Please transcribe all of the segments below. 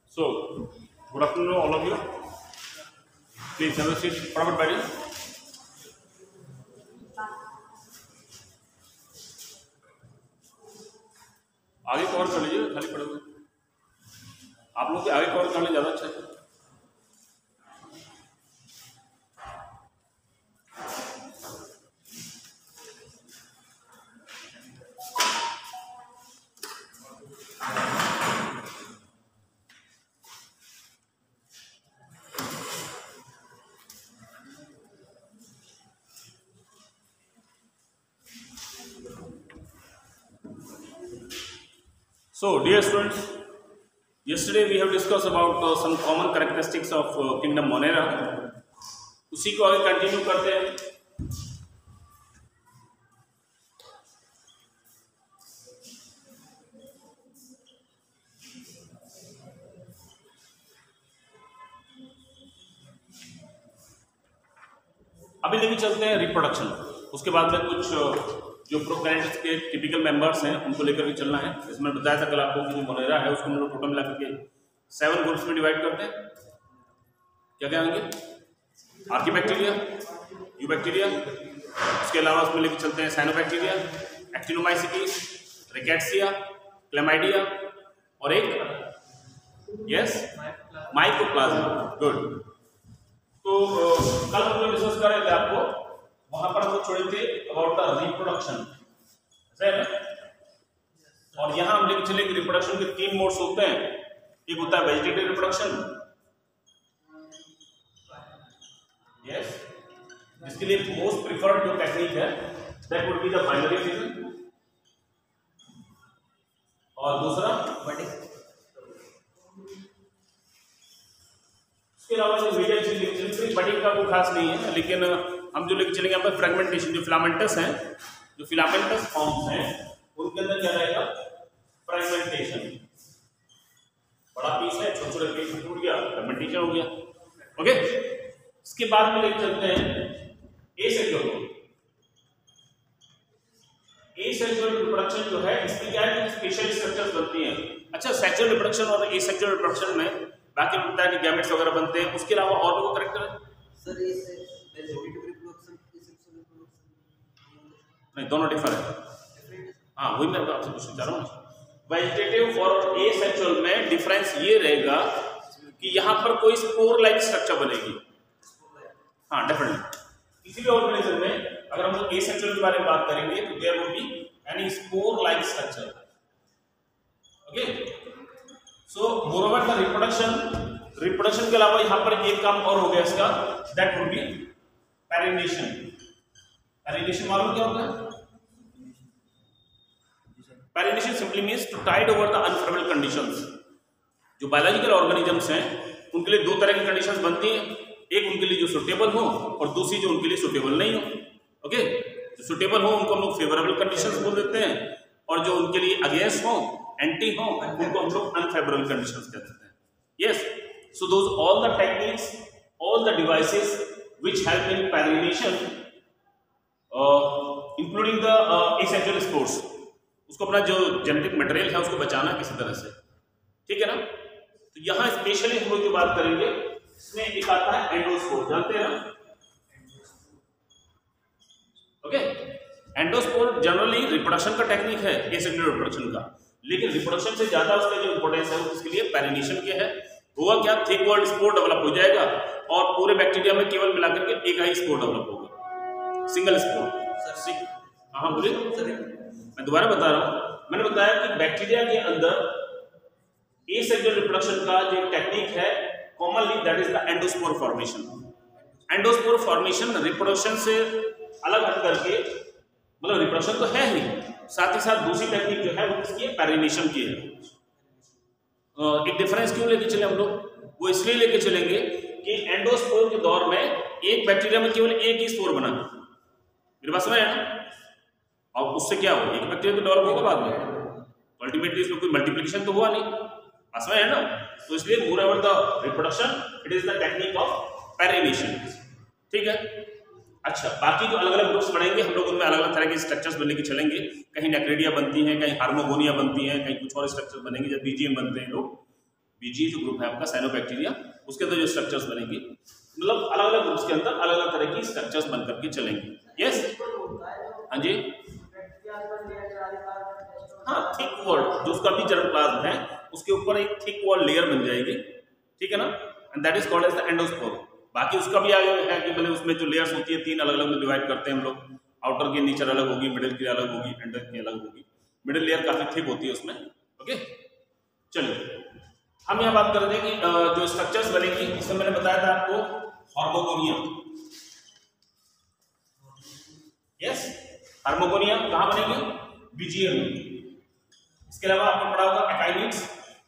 So, good afternoon, all of you. Please have a seat. फटाफट बैठिए. आगे cover कर लीजिए, खाली पड़े हुए. आप लोग के आगे कवर करने ज़्यादा अच्छा है. So, dear students, yesterday we have discussed about some common characteristics of kingdom Monera. उसी को आगे कंटिन्यू करते हैं. अभी लेके चलते हैं रिप्रोडक्शन. उसके बाद में कुछ जो प्रोकैरियोट्स के टिपिकल मेंबर्स हैं उनको लेकर के चलना है. इसमें बताया था कल आपको कि जो मोनेरा है उसको हम लोग टोटल मिला करके 7 ग्रुप्स में डिवाइड करते हैं. क्या क्या आएंगे? आर्कीबैक्टीरिया, यूबैक्टीरिया, उसके अलावा उसमें लेकर चलते हैं साइनोबैक्टीरिया, एक्टिनोमाइसीटीज, रिकेट्सिया, क्लेमाइडिया और एक यस माइकोप्लाज्मा. गुड. तो कल हम लोग डिस्कस कर रहे थे आपको, वहां पर हम लोग छोड़े थे अबाउट द रिप्रोडक्शन, सही है. और यहां हम लेके चले कि रिप्रोडक्शन के 3 मोड्स होते हैं. एक होता है वेजिटेटिव रिप्रोडक्शन, यस, जिसके लिए मोस्ट प्रिफर्ड जो टेक्निक है that would be the binary fission. और दूसरा बडिंग. इसके अलावा जो मीडिया चीज बडिंग का कोई खास नहीं है, लेकिन हम जो लेके चलेंगे यहाँ पर फ्रेगमेंटेशन, जो फिलामेंटस हैं, जो फिलामेंटस फॉर्म्स हैं उनके अंदर क्या रहेगा? फ्रेगमेंटेशन. बड़ा पीस है, छोटे छोटे पीस टूट गया, फ्रेगमेंटेशन हो गया. ओके. इसके बाद में लेके चलते हैं एसेक्सुअल. एसेक्सुअल रिप्रोडक्शन जो है इसमें क्या है कि स्पेशल स्ट्रक्चर्स बनती हैं. अच्छा, सेक्सुअल रिप्रोडक्शन और एसेक्सुअल रिप्रोडक्शन में बाकी होता है कि गैमेट्स वगैरह बनते हैं. उसके अलावा और भी कोई कैरेक्टर है सर? ये नहीं, दोनों डिफर है. हाँ, वही मैं आपसे पूछना चाह रहा हूँ. वेजिटेटिव और एसेक्सुअल में डिफरेंस ये रहेगा कि यहाँ पर कोई स्पोर लाइक स्ट्रक्चर बनेगी. हाँ, डेफिनेटली. किसी भी ऑर्गेनिज्म में अगर हम लोग एसेक्सुअल के बारे में बात करेंगे तो there will be any spore like structure. Okay. So moreover the reproduction के अलावा यहाँ पर एक काम और हो गया इसका, that would be perennation. Perennation मालूम क्या होता है? Perennation simply means to tide over the unfavourable conditions. जो बायोलॉजिकल ऑर्गेनिजम्स हैं उनके लिए 2 तरह की कंडीशंस बनती हैं. एक उनके लिए जो सुटेबल हो और दूसरी जो उनके लिए सुटेबल नहीं हो. ओके. जो सुटेबल हो उनको हम लोग फेवरेबल कंडीशंस बोल देते हैं, और जो उनके लिए अगेंस्ट हो, एंटी हो, उनको हम लोग अनफेवरेबल कंडीशंस कहते हैं. Yes. So those all the techniques, all the devices which help in perennation including the asexual spores, उसको अपना जो जेनेटिक मटेरियल है उसको बचाना किसी तरह से. ठीक है ना. तो यहाँ स्पेशली हम लोग जो बात करेंगे इसमें एक आता है एंडोस्पोर. जानते हैं ना? ओके. एंडोस्पोर जनरली रिप्रोडक्शन का टेक्निक है, एसेक्सुअल रिप्रोडक्शन का, लेकिन रिप्रोडक्शन से ज्यादा उसका जो इंपॉर्टेंस है वो इसके लिए पैरिनेशन के है. होगा क्या? थिक वॉल्ड स्पोर डेवलप हो जाएगा और पूरे बैक्टीरिया में केवल मिलाकर के एक ही स्पोर डेवलप होगा, सिंगल स्पोर. हाँ बोलिए. मैं दोबारा बता रहा हूं. मैंने बताया कि बैक्टीरिया के अंदर एसेक्सुअल रिप्रोडक्शन का जो टेक्निक है commonly that is the endospore formation. Endospore formation reproduction से अलग हट करके, मतलब रिप्रोडक्शन तो है ही, साथ ही साथ दूसरी टेक्निक जो है वो किसकी है? पैरिनेशन की है. एक डिफरेंस क्यों लेके चले हम लोग? वो इसलिए लेके चलेंगे कि एंडोस्पोर के दौर में एक बैक्टीरिया में केवल एक ही स्पोर बना. मेरे पास में है ना. और उससे क्या हो? एक बैक्टीरिया तो डेवलप होगा बाद में, अल्टीमेटली इसमें कोई मल्टीप्लिकेशन तो हुआ नहीं. पास में है ना. तो इसलिए moreover the reproduction it is the technique of perennation. ठीक है. अच्छा, बाकी जो अलग अलग ग्रुप्स पढ़ेंगे हम लोग उनमें अलग अलग तरह के स्ट्रक्चर्स बनने के चलेंगे. कहीं नेक्रेडिया बनती हैं, कहीं हार्मोगोनिया बनती हैं, कहीं कुछ और स्ट्रक्चर्स बनेंगे, जब बीजीएम बनते हैं लोग. बीजीए जो ग्रुप है आपका साइनोबैक्टीरिया, उसके अंदर जो स्ट्रक्चर्स बनेंगे, मतलब अलग अलग ग्रुप्स के अंदर अलग अलग तरह की स्ट्रक्चर्स बन करके चलेंगे। यस, हाँ जी, हाँ, थिक वॉल जो उसका भी जर्मप्लाज्म है उसके ऊपर एक थिक वॉल लेयर बन जाएगी, ठीक है ना, and that is called as the endospore. बाकी उसका भी आगे है कि मतलब उसमें जो लेयर्स होती है 3 अलग अलग में डिवाइड करते हैं हम लोग, आउटर की नेचर अलग होगी, मिडिल की अलग होगी, एंडर की अलग होगी। मिडिल लेयर काफी थिक होती है उसमें। ओके, चलिए हम यहाँ बात कर रहे थे कि जो स्ट्रक्चर्स बनेंगी, इसमें मैंने बताया था आपको हार्मोगोनिया। यस, हार्मोगोनिया कहाँ बनेगी? बीजीए में। इसके अलावा आपने पढ़ा होगा एकाइनिड्स।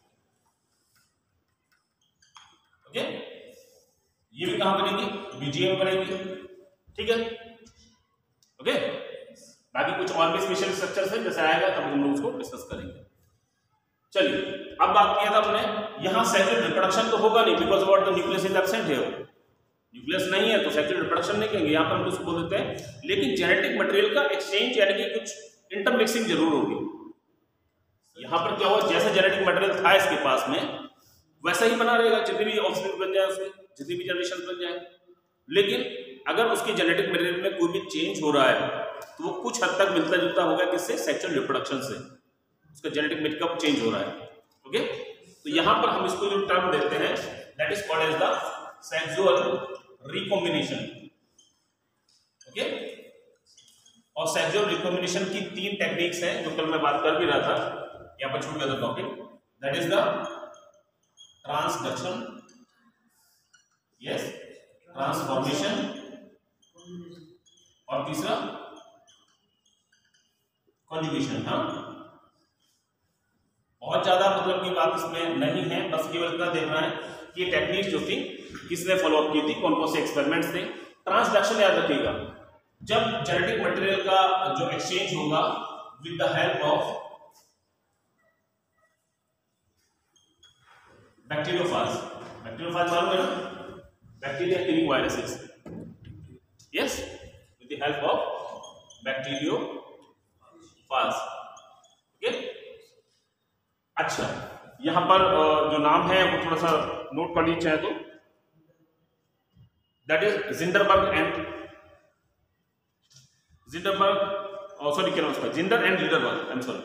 ओके, ये भी कहां बनेगी? बीजीए में बनेगी, ठीक है। ओके, बाकी कुछ और भी स्पेशल स्ट्रक्चर्स है, जैसे आएगा तब हम लोग उसको डिस्कस करेंगे। चलिए, अब बात किया था हमने, यहां सेक्सुअल रिप्रोडक्शन तो होगा नहीं, because what the nucleus is absent है, न्यूक्लियस नहीं है तो सेक्सुअल रिप्रोडक्शन नहीं कहेंगे, यहां पर हम उसको बोल देते हैं। लेकिन जेनेटिक मटेरियल का एक्सचेंज यानी कि कुछ इंटरमिक्सिंग जरूर होगी। यहां पर क्या हुआ, जैसा जेनेटिक मटेरियल था इसके पास में वैसा ही बना रहेगा, जितनी भी ऑफस्प्रिंग बन जाए उसमें, जितनी भी जनरेशन बन जाए। लेकिन अगर उसकी जेनेटिक मटेरियल में कोई भी चेंज हो रहा है तो वो कुछ हद तक मिलता जुलता होगा किससे? सेक्सुअल रिप्रोडक्शन से, उसका जेनेटिक मेकअप चेंज हो रहा है। ओके, तो यहां पर हम इसको जो टर्म देते हैं that is called as the sexual recombination. Okay, और सेक्सुअल रिकॉम्बिनेशन की 3 टेक्निक्स हैं जो कल मैं बात कर भी रहा था, यहां पर छूट गया था topic, that is the transduction, yes, transformation, और तीसरा कॉन्जुगेशन। हाँ, बहुत ज्यादा मतलब की बात इसमें नहीं है, बस केवल इतना देखना है कि ये टेक्निक जो थी किसने फॉलो अप की थी, कौन कौन से एक्सपेरिमेंट्स थे। ट्रांसडक्शन याद रखिएगा, जब जेनेटिक मटेरियल का जो एक्सचेंज होगा with the help of bacteriophage, bacteriophage मालूम है ना, bacteria killing viruses, yes, with the help of bacteriophage. Okay, अच्छा, यहां पर जो नाम है वो थोड़ा सा नोट कर लीजिए चाहे तो, that is Zinderberg and sorry क्या नाम उसका, Zinder and Lederberg, I am sorry.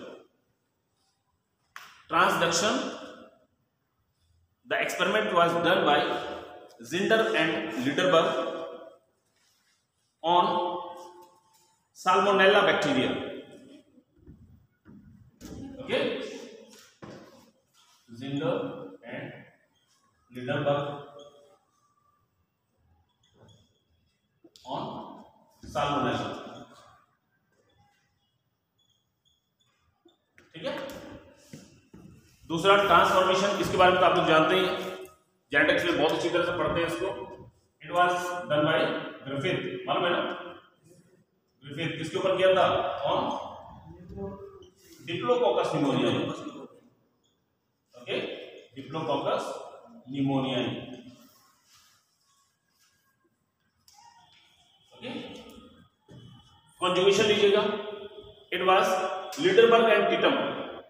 Transduction, the experiment was done by Zinder and Liederberg on Salmonella bacteria. Okay, Zinder and Liederberg on Salmonella. ठीक है। दूसरा ट्रांसफॉर्मेशन, इसके बारे में तो आप लोग जानते ही हैं, जेनेटिक्स में बहुत अच्छी तरह से पढ़ते हैं इसको। It was done by Griffith, मालूम है ना, ग्रिफिथ किसके ऊपर किया था? On Diplococcus pneumoniae. Okay, Diplococcus pneumoniae. Okay, conjugation लीजिएगा, it was Lederberg and Tatum.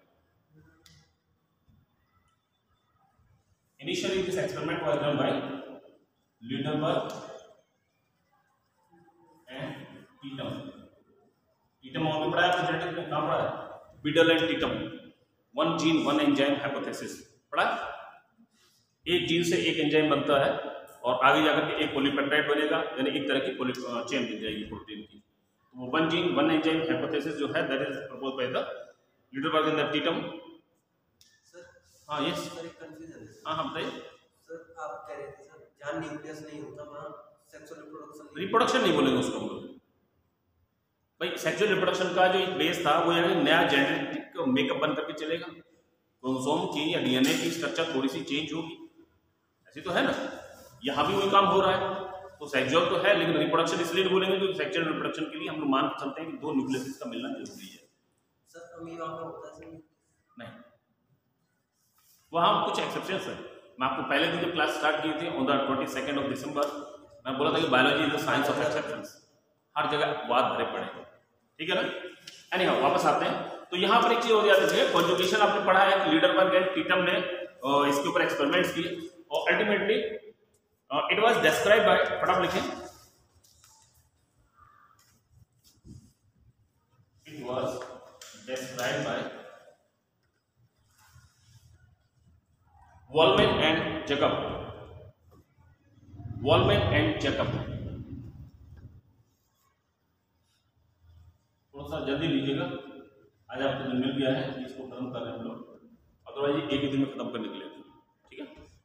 Initially, this experiment was done by Liederberg and Titum. Titum और भी पढ़ा है आपने जेनेटिक्स में, कहाँ पढ़ा है? Biddle and Titum, 1 gene 1 enzyme hypothesis पढ़ा? एक जीन से एक एंजाइम बनता है और आगे जाकर के एक पॉलीपेप्टाइड बनेगा, यानी एक तरह की चेन बन जाएगी प्रोटीन की। तो वो 1 gene 1 enzyme hypothesis जो है that is proposed by the Liederberg and the Titum। हाँ, यस, हाँ, हम बताइए सर। आप कह रहे थे सर जहाँ न्यूक्लियस नहीं होता वहाँ सेक्सुअल रिप्रोडक्शन नहीं बोलेंगे उसको हम लोग भाई। सेक्सुअल रिप्रोडक्शन का जो एक बेस था वो यानी नया जेनेटिक मेकअप बन करके चलेगा, क्रोमोसोम की या डीएनए की स्ट्रक्चर थोड़ी सी चेंज होगी, ऐसी तो है ना। यहाँ भी वही काम हो रहा है, तो सेक्सुअल तो है लेकिन रिप्रोडक्शन इसलिए नहीं बोलेंगे क्योंकि सेक्सुअल रिप्रोडक्शन के लिए हम लोग मान के चलते हैं कि 2 न्यूक्लियस का मिलना जरूरी है। सर अमीबा में होता है नहीं, वहाँ कुछ एक्सेप्शंस है। मैं आपको पहले दिन जब क्लास स्टार्ट की थी ऑन द 22 दिसंबर, मैं बोला था कि biology is the science of exceptions, हर जगह वाद भरे पड़े, ठीक है ना। एनीहाउ वापस आते हैं, तो यहाँ पर एक चीज और याद रखिए, कॉन्जुगेशन आपने पढ़ा है कि लीडरबर्ग एंड टीटम ने इसके ऊपर एक्सपेरिमेंट्स किए और ultimately it was describe by, फटाफट लिखें, it was describe by Wollman and Jacob, Wollman and Jacob. थोड़ा सा जल्दी लीजिएगा, आज आपको दिन मिल गया है, इसको खत्म कर रहे हैं हम लोग, अदरवाइज एक ही दिन में खत्म करने के लिए, ठीक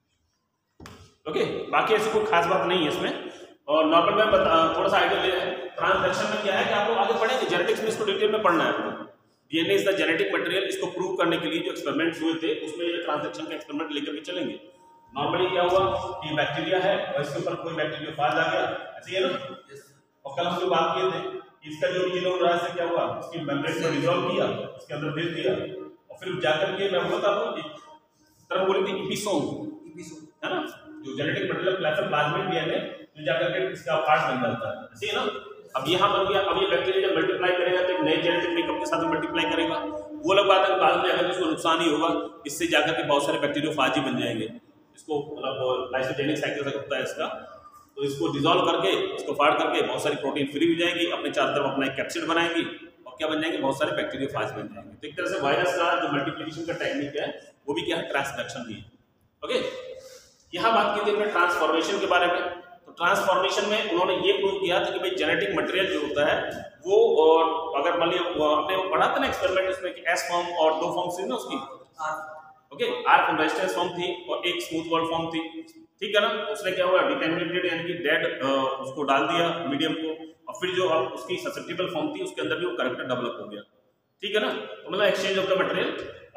है। ओके, बाकी ऐसी कोई खास बात नहीं है इसमें। और नॉर्मल में थोड़ा सा आइडिया ले रहे हैं। ट्रांसलेशन में क्या है कि आप लोग आगे पढ़ेंगे, जेनेटिक्स में इसको डिटेल में पढ़ना है आपको। DNA is the genetic material, इसको प्रूव करने के लिए जो एक्सपेरिमेंट्स हुए थे उसमें ये ट्रांसलेशन का एक्सपेरिमेंट लेकर के चलेंगे। नॉर्मली क्या हुआ कि बैक्टीरिया है और इसके ऊपर कोई बैक्टीरियोफाज आ गया, ऐसे ही है ना। और कल हम जो बात किए थे, इसका जो ओरिजिनल रहा है क्या हुआ, इसकी मेम्ब्रेन को डिसॉल्व किया, इसके अंदर भेज दिया और फिर जाकर के मैं बोलता हूं एक तरह बोली थी एपिसोम, है ना, जो जेनेटिक मटेरियल प्लाज्मिड डीएनए जो जाकर के इसका पार्ट बन जाता है, ऐसे है ना। अब यहाँ बन गया, अब ये बैक्टीरिया जब मल्टीप्लाई करेगा तो एक नए जेनेटिक मेकअप के साथ मल्टीप्लाई करेगा, वो अलग बात है, बाद में अगर इसको नुकसान ही होगा, इससे जाकर के बहुत सारे बैक्टीरियोफाज ही बन जाएंगे। इसको मतलब लाइसोजेनिक साइकिल से होता है इसका, तो इसको डिसॉल्व करके, इसको फाड़ करके बहुत सारी प्रोटीन फ्री हो जाएगी, अपने चारों तरफ अपना एक कैप्सिड बनाएगी और क्या बन जाएंगे, बहुत सारे बैक्टीरियोफाज बन जाएंगे। तो एक तरह से वायरस का जो मल्टीप्लिकेशन का टेक्निक है वो भी क्या है, ट्रांसक्रिप्शन भी है। ओके, यहाँ बात की थी हमने ट्रांसफॉर्मेशन के बारे में। तो ट्रांसफॉर्मेशन में उन्होंने ये प्रूव किया था कि भाई जेनेटिक मटेरियल जो होता है वो, और अगर मान लिया आपने वो पढ़ा था ना एक्सपेरिमेंट उसमें कि एस फॉर्म और दो फॉर्म थी ना उसकी, okay, R form resistance form थी और एक स्मूथ वॉल फॉर्म थी, ठीक है ना। उसने क्या हुआ, डिकैमिनेटेड यानी कि डेड उसको डाल दिया मीडियम को, और फिर जो अब उसकी ससेप्टिबल फॉर्म थी उसके अंदर भी वो कैरेक्टर डेवलप हो गया, ठीक है ना। तो मतलब एक्सचेंज ऑफ द मटेरियल,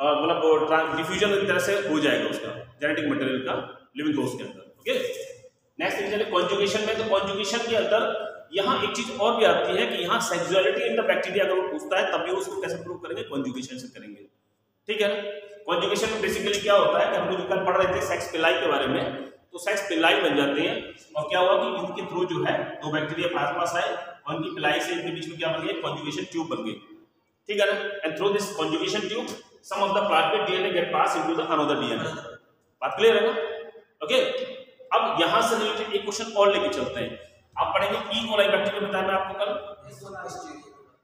मतलब डिफ्यूजन एक तरह से हो जाएगा उसका जेनेटिक मटेरियल का लिविंग कोर्स के अंदर। ओके, नेक्स्ट चलिए कॉन्जुगेशन में। तो कॉन्जुगेशन के अंदर यहाँ एक चीज और भी आती है कि यहाँ सेक्सुअलिटी इन द बैक्टीरिया अगर वो पूछता है तब भी उसको कैसे प्रूव करेंगे, कॉन्जुगेशन से करेंगे, ठीक है ना। कॉन्जुगेशन में बेसिकली क्या होता है कि हम लोग कल पढ़ रहे थे सेक्स पिलाई के बारे में, तो सेक्स पिलाई बन जाते हैं और क्या हुआ कि इनके थ्रू जो है दो बैक्टीरिया पास आए और इनकी पिलाई से इनके बीच में क्या बन गया, कॉन्जुगेशन ट्यूब बन गई, ठीक है ना। And through this conjugation tube some of the plasmid DNA get pass into the another DNA. बात क्लियर है ना। ओके, अब यहां से रिलेटेड एक क्वेश्चन और लेके चलते हैं। आप पढ़ेंगे ई कोलाई बैक्टीरिया, बताया मैं आपको कल।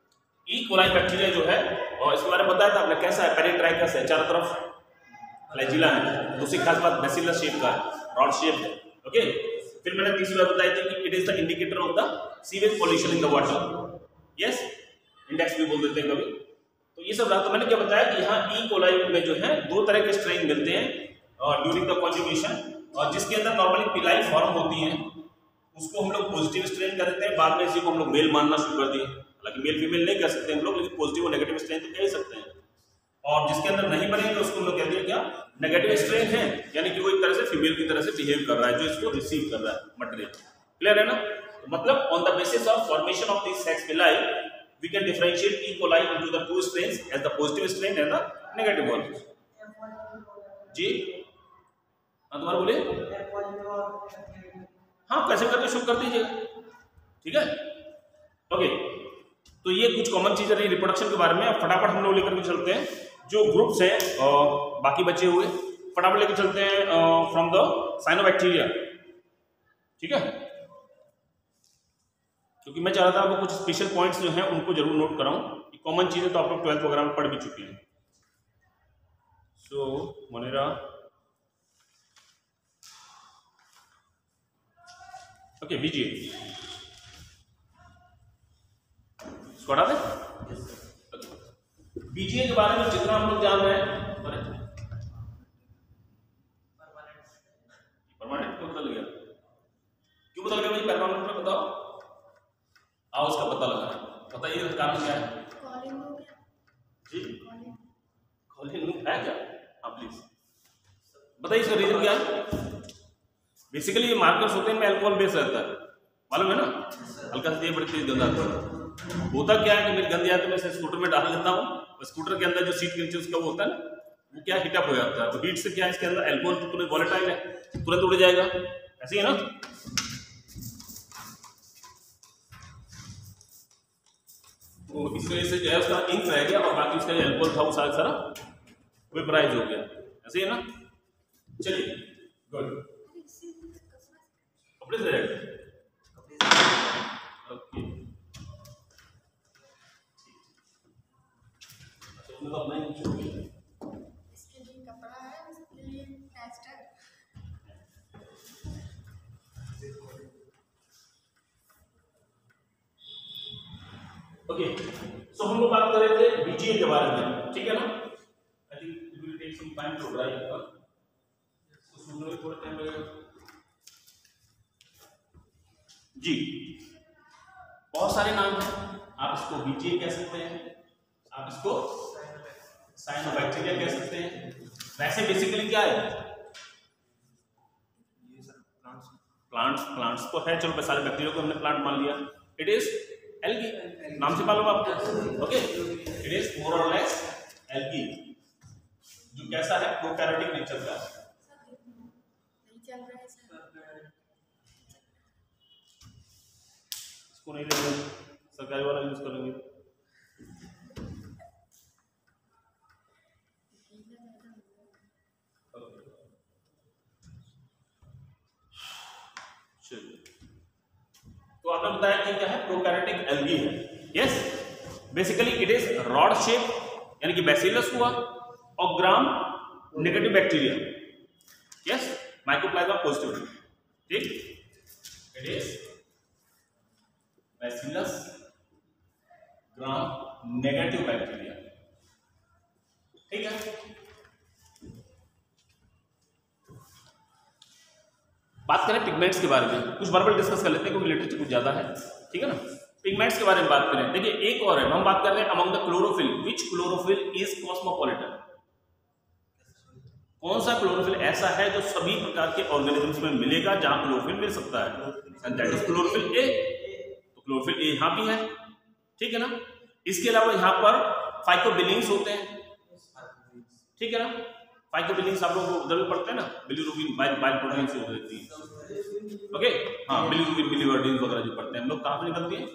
ई कोलाई बैक्टीरिया जो है और इसके बारे में बताया था आपने, कैसा है, पेरिट्राइकस है, चारों तरफ फ्लैजिला है, दूसरी खास बात बेसिलस शेप का है, रॉड शेप है। ओके, फिर मैंने तीसरी बात बताई थी कि it is the indicator of the sewage pollution in the water, yes, index भी बोल देते हैं कभी। तो ये सब रहा। तो मैंने क्या बताया कि यहाँ ई कोलाई में जो है दो तरह के स्ट्रेन मिलते हैं ड्यूरिंग द कॉन्जुगेशन, और जिसके अंदर नॉर्मली पिलाई फॉर्म होती है उसको हम लोग पॉजिटिव स्ट्रेन कर देते हैं। बाद में इसी को हम लोग मेल मानना शुरू कर दिए, हालांकि मेल फीमेल नहीं कह सकते हम लोग, लेकिन पॉजिटिव और नेगेटिव स्ट्रेन तो कह ही सकते हैं। और जिसके अंदर नहीं बनेंगे उसको हम लोग कहते हैं क्या, नेगेटिव स्ट्रेन है, यानी कि वो एक तरह से फीमेल की तरह से बिहेव कर रहा है जो इसको रिसीव कर रहा है मटेरियल। क्लियर है ना। तो मतलब on the basis of formation of this sex pili we can differentiate E coli into the two strains as the positive strain and the negative one. जी हाँ, दोबारा बोलिए। हाँ, कैसे करके शुरू कर दीजिएगा, ठीक है। ओके, तो ये कुछ कॉमन चीजें रही रिप्रोडक्शन के बारे में। अब फटाफट हम लोग लेकर के चलते हैं जो ग्रुप्स हैं बाकी बचे हुए, फटाफट लेकर चलते हैं फ्रॉम द साइनोबैक्टीरिया, ठीक है। क्योंकि मैं चाह रहा था आपको कुछ स्पेशल पॉइंट्स जो हैं उनको जरूर नोट कराऊं। कॉमन चीजें तो आप लोग 12th वगैरह में पढ़ भी चुके हैं। सो मोनेरा, ओके, बीजीए इसको हटा दें। बीजीए के बारे में जितना हम लोग जान रहे हैं, परमानेंट क्यों बदल गया, क्यों बदल गया भाई परमानेंट में, बताओ। आओ उसका पता लगा, बताइए कारण क्या है। जी, कॉलिंग लूप है क्या? हाँ प्लीज बताइए इसका रीजन क्या है। बेसिकली ये मार्कर्स होते हैं में अल्कोहल बेस रहता है, मालूम है ना। हल्का सा ये बड़ी तेज गंदा होता क्या है कि मेरी गंदी आती है, मैं स्कूटर में डाल देता हूँ, स्कूटर के अंदर जो सीट के नीचे उसका वो होता है ना, वो क्या हीटअप हो जाता है। तो हीट से क्या है, इसके अंदर अल्कोहल तो तुरंत वॉलेटाइल है, तुरंत उड़ जाएगा, ऐसे ही है ना। तो इस वजह से जो है उसका इंक रह गया और बाकी उसका जो अल्कोहल था वो सारा वेपराइज हो गया, ऐसे ही है ना। चलिए गुड, कपड़े से ओके, तो अपना इसके लिए कपड़ा है, उसके लिए टेस्टर। ओके, सो हम लोग बात कर रहे थे बीजीए के बारे में, ठीक है ना? I think it will take some time to drive, उसमें थोड़ा टाइम लगेगा जी। बहुत सारे नाम हैं, आप इसको बीजीए कह सकते हैं, आप इसको साइनोबैक्टीरिया कह सकते हैं। वैसे बेसिकली क्या है? प्लांट्स तो है, चलो सारे बैक्टीरिया को हमने प्लांट मान लिया। इट इज एल्गी, नाम से मालूम आपको, ओके? इट इज मोर और लेस एल्गी, जो कैसा है, प्रोकैरियोटिक नेचर का है। इसको नहीं लेंगे, सरकारी वाला यूज करेंगे। तो आपने बताया कि क्या है, प्रोकैरियोटिक एल्गी है। Yes, basically it is rod shape, यानी कि बैसिलस हुआ, और gram negative bacteria, yes, mycoplasma positive, ठीक? It is bacillus gram negative bacteria, ठीक है? बात करें पिगमेंट्स के बारे में, कुछ वर्बल डिस्कस कर लेते हैं क्योंकि लिटरेचर कुछ ज्यादा है, ठीक है ना? पिगमेंट्स के बारे में बात करें, देखिए एक और है, हम बात कर रहे हैं among the chlorophyll, which chlorophyll is cosmopolitan? कौन सा क्लोरोफिल ऐसा है जो सभी प्रकार के ऑर्गेनिजम्स में मिलेगा, जहां क्लोरोफिल मिल सकता है? And that is chlorophyll a. तो क्लोरोफिल ए यहां भी है, ठीक है ना? इसके अलावा यहां पर फाइकोबिलिन्स होते हैं, ठीक है ना? फाइकोबिलिन्स आप लोग उधर भी पढ़ते हैं ना, बिलिरुबिन बाइल प्रोटीन से होती है, ओके? हाँ, बिलिरुबिन बिलिवर्डिन वगैरह जो पढ़ते हैं हम लोग, कहां से निकलती है?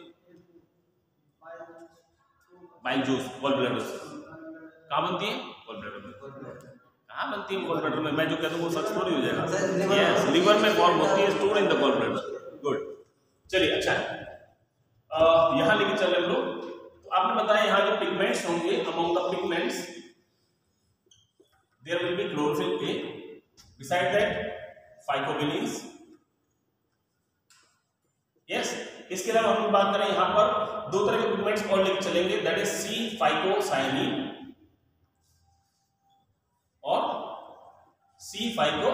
बाइल जूस, गॉल ब्लैडर से। कहां बनती है? गॉल ब्लैडर में। कहां बनती है गॉल ब्लैडर में? मैं जो कहता हूं वो सच थोड़ी हो जाएगा। यस, लिवर में फॉर्म होती है, store in the gall bladder. Good, चलिए अच्छा है, यहां लेके चले हम लोग। तो आपने बताया यहां जो पिगमेंट्स होंगे, among the pigments there will be chlorophyll A, beside that phycobilins, yes। इसके अलावा हम बात करें यहां पर दो तरह के पिगमेंट्स और लेके चलेंगे, दैट इज C phycocyanin और C phyco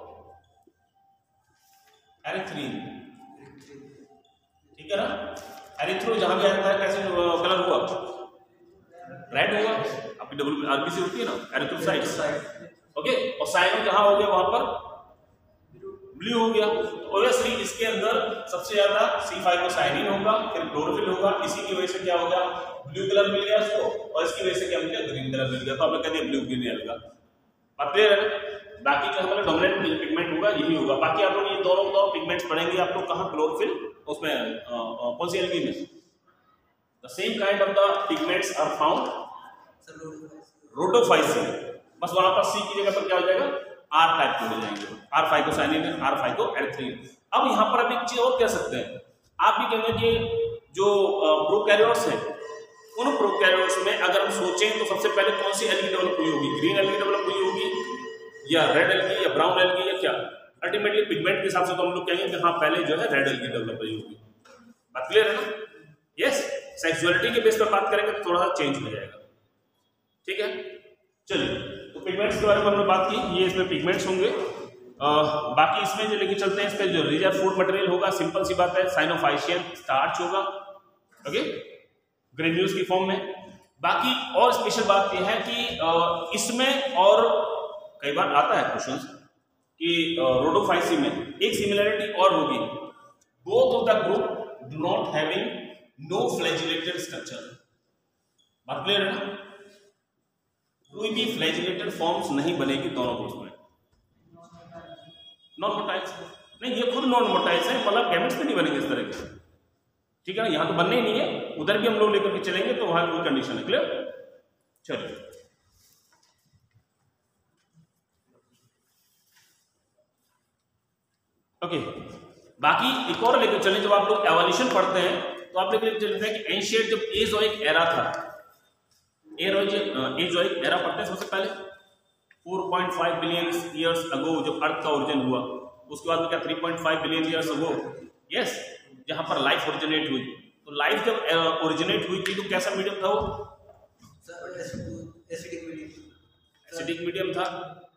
एरिथ्रीन, ठीक है ना? एरिथ्रो जहां भी आता है कैसे कलर हुआ? रेड हुआ, आपकी डब्ल्यू आरबीसी होती है ना, एरिथ्रोसाइट्स, ओके? और साइनो जहां हो गया वहां पर ब्लू हो गया। ऑब्वियसली इसके अंदर सबसे ज्यादा C phycocyanin होगा, फिर क्लोरोफिल होगा, इसी की वजह से क्या होगा, ब्लू कलर मिल गया इसको, और इसकी वजह से क्या मिल गया, ग्रीन कलर मिल गया। तो आपने कह दिया ब्लू ग्रीन अलगा, बात क्लियर है? बाकी जो हमारा डोमिनेंट पिगमेंट होगा यही होगा। बाकी आप लोग ये दोनों पिगमेंट्स पढ़ेंगे आप लोग कहां, क्लोरोफिल, उसमें कौन सी एल्गी में? The same kind of the pigments are found rhodophycean, बस वहां पर सी की जगह पर क्या हो जाएगा, आर टाइप के हो जाएंगे, आर फाइकोसाइनिन, आर फाइकोएरिथ्रीन। अब यहां पर आप एक चीज और कह सकते हैं, आप ये कहेंगे कि जो प्रोकैरियोट्स हैं, उन प्रोकैरियोट्स में अगर हम सोचें तो सबसे पहले कौन सी एल्गी डेवलप हुई होगी? ग्रीन एल्गी डेवलप हुई होगी, या रेड एल्गी, या ब्राउन एल्गी, या क्या? अल्टीमेटली पिगमेंट के हिसाब से तो हम लोग कहेंगे कि हाँ पहले जो है रेड एल्गी डेवलप हुई होगी। बात क्लियर है ना? यस, सेक्सुअलिटी के बेस पर बात करेंगे तो थोड़ा सा चेंज हो जाएगा, ठीक है? चलिए, तो पिगमेंट्स के बारे में हमने बात की, ये इसमें पिगमेंट्स होंगे। बाकी इसमें जो लेके चलते हैं, इसका जो रिजर्व फूड मटेरियल होगा, सिंपल सी बात है, साइनोफाइशियन स्टार्च होगा, ओके, ग्रेन्यूल्स की फॉर्म में। बाकी और स्पेशल बात यह है कि इसमें और कई बार आता है क्वेश्चन कि रोडोफाइसी में एक सिमिलरिटी और होगी, both of the group do not having no flagellated structure. बात क्लियर है ना? कोई भी फ्लैजिलेटेड फॉर्म्स नहीं बनेगी दोनों ग्रुप में। नॉन मोटाइल्स नहीं, ये खुद नॉन मोटाइल्स है, मतलब गैमेट्स भी नहीं बनेंगे इस तरह के, ठीक है ना? यहां तो बनने ही नहीं है, उधर भी हम लोग लेकर के चलेंगे तो वहां कोई कंडीशन है। क्लियर? चलिए, ओके, बाकी एक और लेकर चलें, जब आप लोग एवोल्यूशन पढ़ते हैं तो आप लेकर चलते हैं कि एंशिएंट जब एजोइक एरा था, एजोइक एरा पढ़ते हैं सबसे पहले 4.5 बिलियन ईयर्स अगो जब अर्थ का ओरिजिन हुआ, उसके बाद में क्या 3.5 बिलियन ईयर्स अगो, यस, जहां पर लाइफ ओरिजिनेट हुई। तो लाइफ जब ओरिजिनेट हुई थी तो कैसा मीडियम था वो? एसिडिक मीडियम था।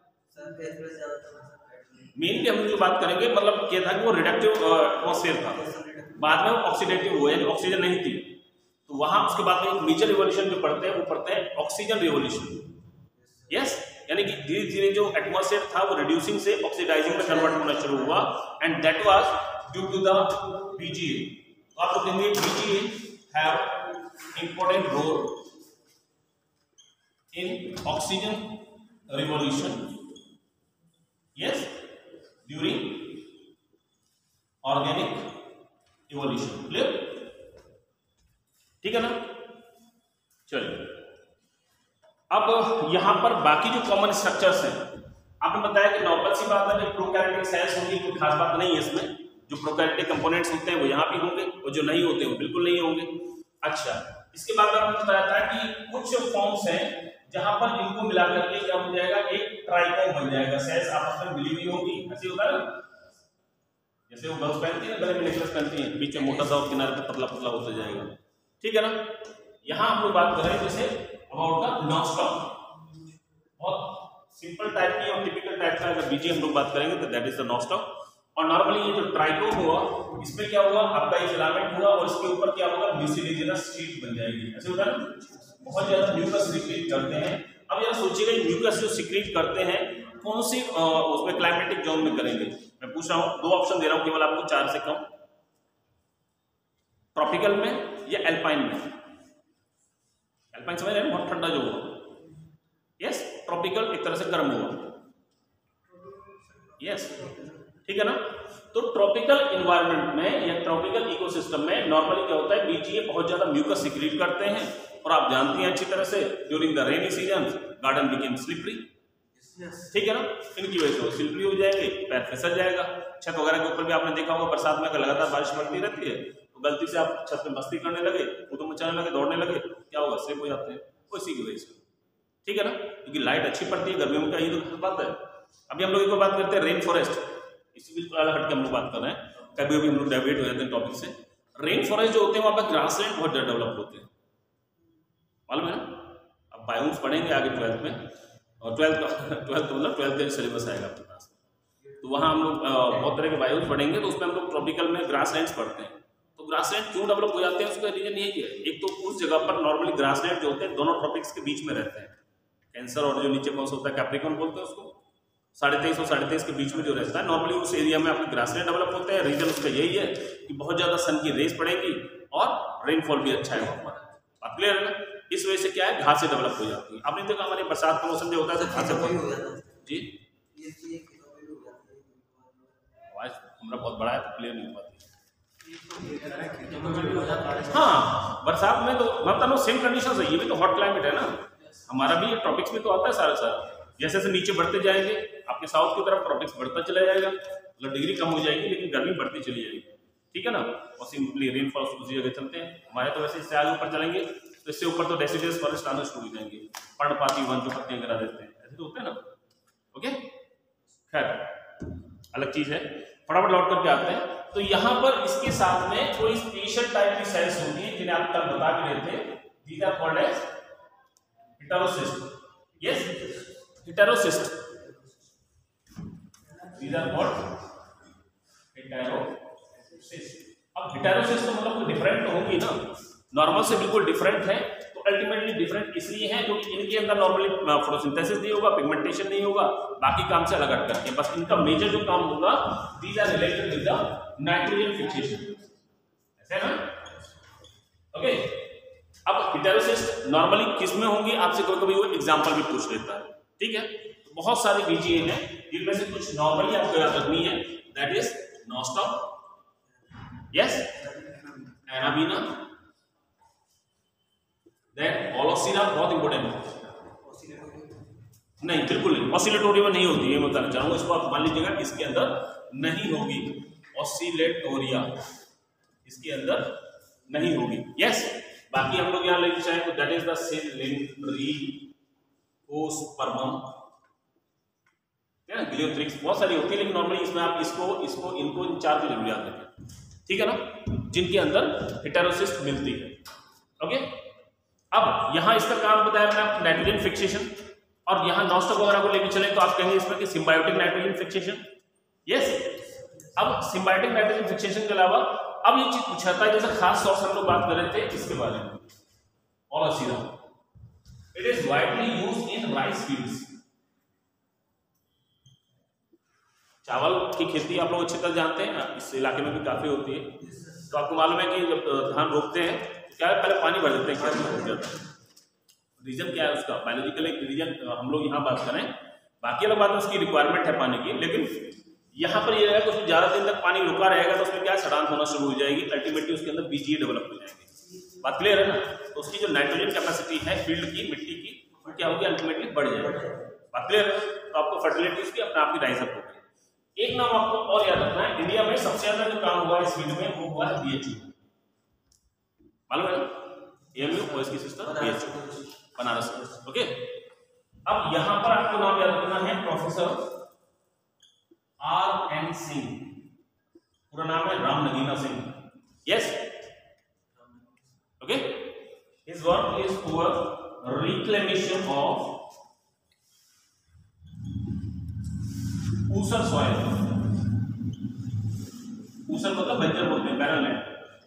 मेनली हम जो बात करेंगे मतलब क्या था कि वो रिडक्टिव एटमॉस्फेयर था, बाद में वो ऑक्सीडेटिव हुआ, यानी ऑक्सीजन नहीं थी। तो वहां उसके बाद में मेजर रिवोल्यूशन जो पढ़ते हैं वो पढ़ते हैं ऑक्सीजन रिवोल्यूशन, यस, यानी कि धीरे धीरे जो एटमॉस्फेयर था वो रिड्यूसिंग से ऑक्सीडाइजिंग में कन्वर्ट होना शुरू हुआ, and that was due to the BGA. तो आप लोग कहेंगे BGA have important role in oxygen revolution, yes, during organic evolution. Clear? ठीक है ना? चलिए, अब यहां पर बाकी जो कॉमन स्ट्रक्चर्स हैं, आपने बताया कि नॉर्मल सी बात है, प्रोकैरियोटिक सेल्स होंगी, कोई खास बात नहीं है इसमें। जो प्रोकैरियोटिक कंपोनेंट्स होते हैं वो यहाँ भी होंगे, और जो नहीं होते वो बिल्कुल नहीं होंगे। अच्छा, इसके बाद आपने बताया था कि कुछ फॉर्म्स हैं जहां पर इनको मिलाकर के क्या हो जाएगा, एक ट्राइकोम बन जाएगा, सेल्स आपस में मिली हुई होंगी। ऐसे होता है ना, जैसे वो गर्ल्स पहनती है, गले में नेकलेस पहनती है, बीच में मोटा सा और किनारे पे पतला पतला होता जाएगा, ठीक है ना। यहाँ हम लोग बात कर रहे हैं जैसे अबाउट द नॉस्टॉक, बहुत सिंपल टाइप की और टिपिकल टाइप का अगर बीजी हम लोग बात करेंगे तो दैट इज द नॉस्टॉक। और नॉर्मली ये जो ट्राइकोम हुआ, इसमें क्या होगा, आपका ये फिलामेंट हुआ और इसके ऊपर क्या होगा, म्यूसिलेजिनस शीट बन जाएगी। ऐसे होता है ना, बहुत ज्यादा म्यूकस सिक्रीट करते हैं। अब यार सोचिएगा म्यूकस जो सिक्रीट करते हैं कौन सी उसमें क्लाइमेटिक जोन में करेंगे? मैं पूछ रहा हूँ, दो ऑप्शन दे रहा हूँ केवल आपको, 4 से कम, ट्रॉपिकल में या एल्पाइन में। एल्पाइन समझ रहे हैं, बहुत ठंडा जो हुआ, यस, ट्रॉपिकल एक तरह से गर्म हुआ, यस, ठीक है ना। तो ट्रॉपिकल इन्वायरमेंट में या ट्रॉपिकल इकोसिस्टम में नॉर्मली क्या होता है, बीजीए बहुत ज्यादा म्यूकस सिक्रीट करते हैं, और आप जानती हैं अच्छी तरह से during the rainy season garden became slippery, ठीक है ना। इनकी वजह से वो स्लिपरी हो जाएंगे, पैर फिसल जाएगा। छत वगैरह के ऊपर भी आपने देखा होगा, बरसात में अगर लगातार बारिश पड़ती रहती है तो गलती से आप छत पे मस्ती करने लगे, उधम मचाने लगे, दौड़ने लगे, क्या होगा, स्लिप हो जाते हैं, उसी की वजह से, ठीक है ना। क्योंकि लाइट अच्छी पड़ती है गर्मियों में, का ये तो बात है। अभी हम लोग एक बात करते हैं रेन फॉरेस्ट, इसी बिल्कुल अलग हटके हम लोग बात कर रहे हैं, कभी कभी हम लोग डाइवर्ट हो जाते हैं टॉपिक से। रेन फॉरेस्ट जो होते हैं वहां पर ग्रासलैंड बहुत ज्यादा डेवलप होते हैं, मालूम है ना। अब बायोम्स पढ़ेंगे आगे 12th में, और 12th का सिलेबस आएगा आपके पास, तो वहाँ हम लोग बहुत तरह के बायोम्स पढ़ेंगे, तो उसमें हम लोग ट्रॉपिकल में ग्रासलैंड्स पढ़ते हैं। तो ग्रासलैंड क्यों डेवलप हो जाते हैं, उसका रीजन यही है, एक तो उस जगह पर नॉर्मली ग्रासलैंड जो होते हैं दोनों ट्रॉपिक्स के बीच में रहते हैं, कैंसर और जो नीचे कौन सा होता है, कैप्रिकॉर्न बोलते हैं उसको, 23.5 और 23.5 के बीच में जो रहता है, नॉर्मली उस एरिया में आपके ग्रासलैंड डेवलप होते हैं। रीजन उसका यही है कि बहुत ज्यादा सन की रेस पड़ेगी और रेनफॉल भी अच्छा है वहाँ पर, बात क्लियर है ना। इस वजह से क्या है, घासें डेवलप हो जाती है। आपने देखा हमारे बरसात का मौसम जो होता है तो घासें हो जाती है जी, आवाज हमारा बहुत बड़ा है तो क्लियर नहीं हो पाती। हाँ, बरसात में तो मतलब सेम कंडीशन है, ये भी तो हॉट क्लाइमेट है ना, हमारा भी ट्रॉपिक्स में तो आता है सारा। जैसे जैसे नीचे बढ़ते जाएंगे आपके साउथ की तरफ ट्रॉपिक्स बढ़ता चला जाएगा, मतलब डिग्री कम हो जाएगी लेकिन गर्मी बढ़ती चली जाएगी, ठीक है ना। और सिंपली रेनफॉल उसी जगह चलते हैं। हमारे तो वैसे इससे आगे ऊपर चलेंगे तो इससे ऊपर तो डेसिडस फॉरेस्ट आना शुरू हो जाएंगे, पर्णपाती वन जो पत्तियां गिरा देते हैं, ऐसे तो होते हैं ना। ओके, खैर अलग चीज है, फटाफट लौट करके आते हैं। तो यहाँ पर इसके साथ में कोई स्पेशल टाइप की सेल्स होती है जिन्हें आप कल बता भी रहे थे, these are called as heterocyst, yes, heterocyst, these are called heterocyst. अब हेटेरोसिस्ट तो मतलब डिफरेंट तो होंगी ना, नॉर्मल से बिल्कुल डिफरेंट है। तो अल्टीमेटली डिफरेंट इसलिए है क्योंकि इनके अंदर नॉर्मली फोटोसिंथेसिस नहीं होगा, पिगमेंटेशन नहीं होगा, बाकी काम से अलग हट करके बस इनका मेजर जो काम होगा, these are related with the nitrogen fixation, ऐसे ना। ओके, अब हेटेरोसिस्ट नॉर्मली किस में होंगी, आपसे कभी कभी वो एग्जांपल भी पूछ लेता है, ठीक है। तो बहुत सारी बीजीए हैं जिनमें से कुछ नॉर्मली आपको याद रखनी है, that is Nostoc, yes, Anabaena, then Aulosira, बहुत इंपॉर्टेंट है, नहीं बिल्कुल नहीं, ऑसिलेटोरियम नहीं होती है, मैं बताना चाहूंगा। इसको आप मान लीजिएगा इसके अंदर नहीं होगी, ऑसिलेटोरिया इसके अंदर नहीं होगी। यस, बाकी हम लोग यहाँ लेके चाहें तो that is the Cylindrospermum, Gloeotrichia बहुत सारी होती है, लेकिन नॉर्मली इसमें आप इनको इन चार की जरूर याद रखें, ठीक है ना, जिनके अंदर हेटेरोसिस्ट मिलती है। ओके, अब यहाँ इसका काम बताया मैंने आपको नाइट्रोजन फिक्सेशन, और यहाँ नॉस्टॉक वगैरह को लेके चले तो आप कहेंगे इसमें कि सिम्बायोटिक नाइट्रोजन फिक्सेशन। यस, अब सिम्बायोटिक नाइट्रोजन फिक्सेशन के अलावा अब ये चीज पूछा था, जैसे खास तौर से हम लोग बात कर रहे थे इसके बारे में, और सीधा it is widely used in rice fields. चावल की खेती आप लोग अच्छी तरह जानते हैं, इस इलाके में भी काफी होती है, तो आपको मालूम है कि जब धान रोपते हैं तो क्या है, पहले पानी भर देते हैं, क्या हो जाता है, रीजन क्या है उसका, बायोलॉजिकल एक रीजन हम लोग यहाँ बात करें, बाकी अलग बात है उसकी रिक्वायरमेंट है पानी की, लेकिन यहाँ पर ये रहेगा कि उसमें ज्यादा दिन तक पानी रुका रहेगा तो उसमें क्या सड़ान होना शुरू हो जाएगी, अल्टीमेटली उसके अंदर बीजीए डेवलप हो जाएंगे। बात क्लियर है ना, तो उसकी जो नाइट्रोजन कैपेसिटी है फील्ड की, मिट्टी की, वो क्या होगी, अल्टीमेटली बढ़ जाएगी। बात क्लियर है, तो आपको फर्टिलिटी उसकी अपने आप की राइज अप होगी। एक नाम आपको और याद रखना है, इंडिया में सबसे ज्यादा जो काम हुआ इस फील्ड में वो हुआ है बीएचयू, मालूम है ना, एएमयू और इसकी सिस्टर बीएचयू बनारस। ओके, अब यहां पर आपको नाम याद रखना है प्रोफेसर R.N. सिंह, पूरा नाम है Ram Nagina Singh. Yes, okay, his work is for reclamation of ऊसर सॉइल, ऊसर मतलब बंजर बोलते हैं, बैरन लैंड।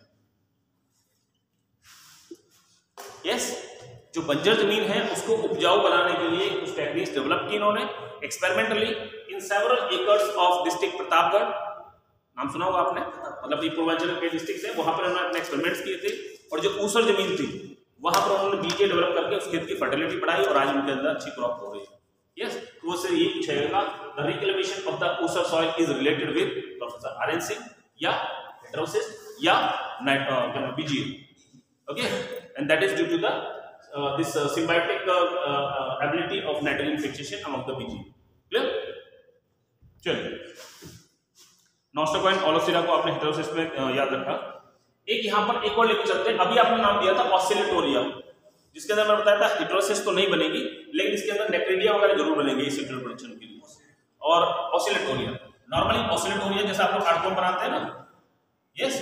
यस, जो बंजर जमीन है उसको उपजाऊ बनाने के लिए कुछ टेक्निक्स डेवलप की इन्होंने experimentally in several acres of district Pratapgarh, नाम सुना होगा आपने, मतलब ये पूर्वांचल के डिस्ट्रिक्ट है, वहां पर उन्होंने अपने एक्सपेरिमेंट्स किए थे, और जो ऊसर जमीन थी वहां पर उन्होंने बीजे डेवलप करके उस खेत की फर्टिलिटी बढ़ाई, और आज उनके अंदर अच्छी क्रॉप हो रही है। यस, तो उससे ये पूछेगा द रिक्लेमेशन ऑफ द ऊसर soil is related with professor R.N. Singh या हेटेरोसिस या BGA. Okay, and that is due to the this symbiotic ability of nitrogen fixation among the BG. Clear? चलिए, नॉस्टोकॉइन ओलोसिरा को आपने हेटेरोसिस में याद रखा। एक यहाँ पर एक और लेके चलते हैं, अभी आपने नाम दिया था ऑसिलेटोरिया, जिसके अंदर मैं बताया था हेटेरोसिस तो नहीं बनेगी, लेकिन इसके अंदर नेक्रीडिया वगैरह जरूर बनेगी इस सेक्सुअल प्रोडक्शन के लिए। और ऑसिलेटोरिया, नॉर्मली ऑसिलेटोरिया जैसा आप लोग आर्टकॉम बनाते हैं ना, यस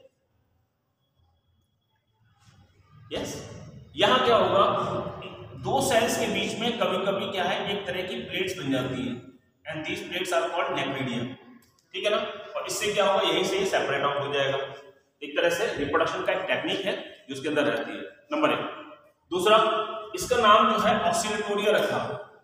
यस, यहां क्या होगा, दो सेल्स के बीच में कभी कभी क्या है, एक तरह की प्लेट्स बन जाती है, and these plates are called necridia, ठीक है ना, और इससे क्या होगा, यहीं से सेपरेट आउट हो जाएगा। एक तरह से रिप्रोडक्शन का एक टेक्निक है जो उसके अंदर रहती है, नंबर 1। दूसरा, इसका नाम जो है ऑसिलेटोरिया रखा,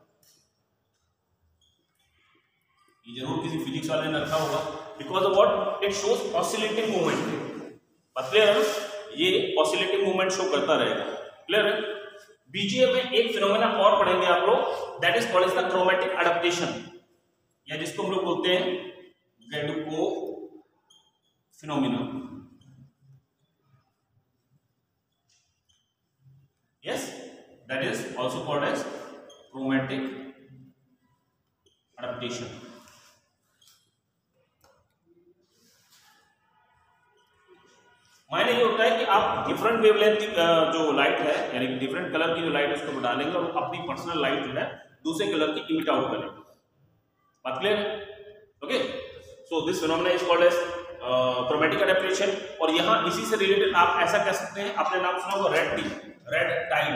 ये जरूर किसी फिजिक्स वाले ने रखा होगा, because of what, it shows oscillating movement. पता है ये ऑसिलेटिंग मूवमेंट शो करता रहेगा। क्लियर है? बीजीए में एक फिनोमेना और पढ़ेंगे आप लोग, that is called the chromatic adaptation, या जिसको हम लोग बोलते हैं Gaidukov phenomena. Yes, that is also called as chromatic adaptation. मायने ये होता है कि आप डिफरेंट वेवलेंथ जो लाइट है, यानी कि डिफरेंट कलर की जो लाइट है उसको डालेंगे और अपनी पर्सनल लाइट जो है दूसरे कलर की इमिट आउट करेंगे। बात क्लियर है? Okay, so this phenomena is called as chromatic adaptation. और यहाँ इसी से रिलेटेड आप ऐसा कह सकते हैं, आपने नाम सुना होगा रेड टाइड,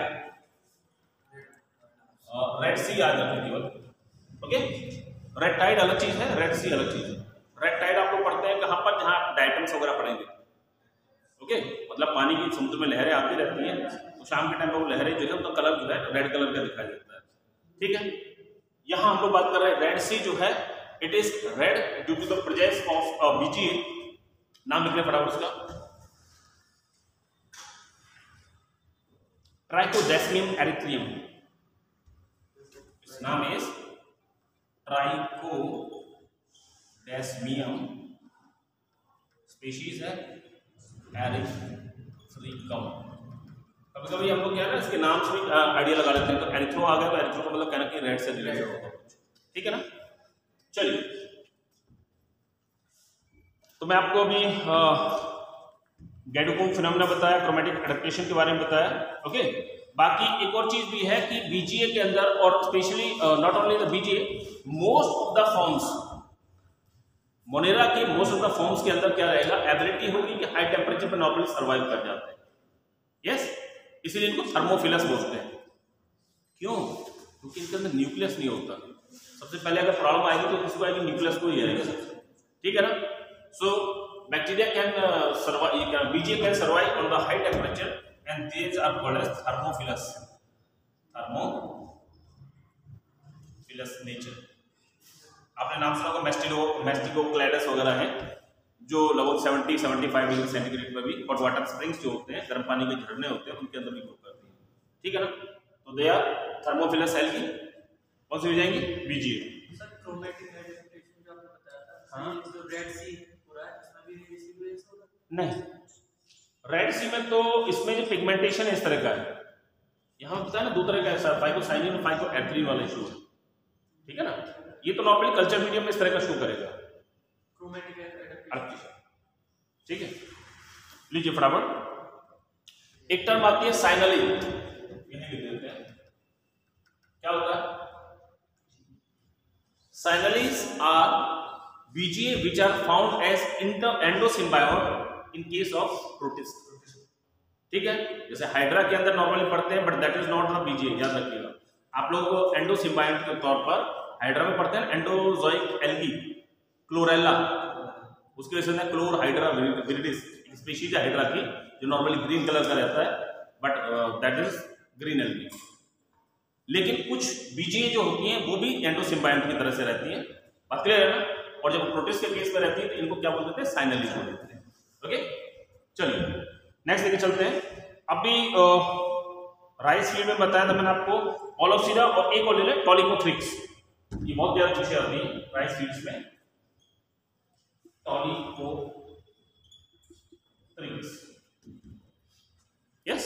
रेड सी याद रखने केवल। ओके, रेड टाइड अलग चीज है, रेड सी अलग चीज है। रेड टाइड आप लोग पढ़ते हैं कहाँ पर, जहाँ डायटम्स वगैरह पढ़ेंगे। ओके, मतलब पानी की समुद्र में लहरें आती रहती हैं, तो शाम के टाइम पर वो लहरें जो है उनका कलर जो है रेड कलर का दिखाई देता है। ठीक है, यहाँ हम लोग बात कर रहे हैं रेड सी जो है, it is red due to the presence of BGA. नाम लिखने फटाफट उसका, ट्राइकोडेस्मियम एरिथ्रियम, इस नाम इज ट्राइकोडेस्मियम, स्पीशीज है एरिथ्रिकम। कभी कभी हम लोग क्या है ना, इसके नाम से भी आइडिया लगा लेते हैं, तो एरिथ्रो आ गया तो एरिथ्रो का मतलब कहना कि रेड से रिलेटेड होगा। ठीक है ना, चलिए तो मैं आपको अभी गैडोकोम फिनोमेना बताया, क्रोमेटिक एडेप्टेशन के बारे में बताया। ओके, बाकी एक और चीज भी है कि बीजीए के अंदर, और specially not only the BGA, most of the forms, Monera के मोस्ट ऑफ द फॉर्म्स के अंदर क्या रहेगा, एबिलिटी होगी कि हाई टेम्परेचर पर नॉर्मली सर्वाइव कर जाते हैं। यस, इसीलिए इनको थर्मोफिलस बोलते हैं। क्यों? क्योंकि इनके अंदर न्यूक्लियस नहीं होता। सबसे पहले अगर प्रॉब्लम आएगी तो किसको आएगी, न्यूक्लियस को ही आएगी। ठीक है ना? So bacteria can survive, BGA can survive on the high temperature and these are called as thermophilus. Thermophilus nature. आपने नाम सुना होगा मैस्टिगोक्लेडस वगैरह है, जो लगभग 70-75 डिग्री सेंटीग्रेड में भी, और वाटर स्प्रिंग्स जो होते हैं, गर्म पानी के झरने होते हैं, उनके अंदर भी ग्रो करती है। ठीक है ना? तो दे आर थर्मोफिलस एल्गी। कौन सी हो जाएंगी? बीजीए। सर क्रोमेटिक एडेप्टेशन जो आपने बताया था, हाँ, जो रेड सी पूरा है, इसमें भी रेसिडुअल्स होगा? नहीं, रेड सी में तो इसमें जो पिगमेंटेशन है इस तरह का है। यहाँ बताया ना दो तरह का है, फाइकोसाइनिन और फाइकोएथ्रीन वाला इशू है। ठीक है ना? ये तो नॉर्मली कल्चर मीडियम में इस तरह का शो करेगा, क्रोमेटिक एडेप्टेशन। ठीक है, लीजिए फटाफट। एक टर्म आती है साइनलिन, क्या होता है? Cyanelles are BGA which are found as endosymbiont in case of protist. ठीक है, जैसे हाइड्रा के अंदर नॉर्मली पढ़ते हैं, but that is not the BGA, याद रखिएगा। आप लोग एंडोसिम्बायोट के तौर पर हाइड्रा में पढ़ते हैं एंडोजोइक एल्गी, क्लोरेला, उसकी वजह से क्लोर हाइड्रा विरिडिस स्पीशीज है हाइड्रा की, जो नॉर्मली ग्रीन कलर का रहता है, but that is green algae. लेकिन कुछ बीजीए जो होती हैं वो भी एंडोसिम्बायोट की तरह से रहती हैं, बात क्लियर है ना? और जब प्रोटिस्ट के केस में रहती है तो इनको क्या बोलते हैं? साइनलिन बोल देते हैं। ओके, चलिए नेक्स्ट लेके चलते हैं। अभी राइस फील्ड में बताया था मैंने आपको ओलोसीरा, और एक और ले लें टॉलिकोथ्रिक्स। ये बहुत ज्यादा चीजें आती है राइस फील्ड्स में, टॉलिकोथ्रिक्स। यस,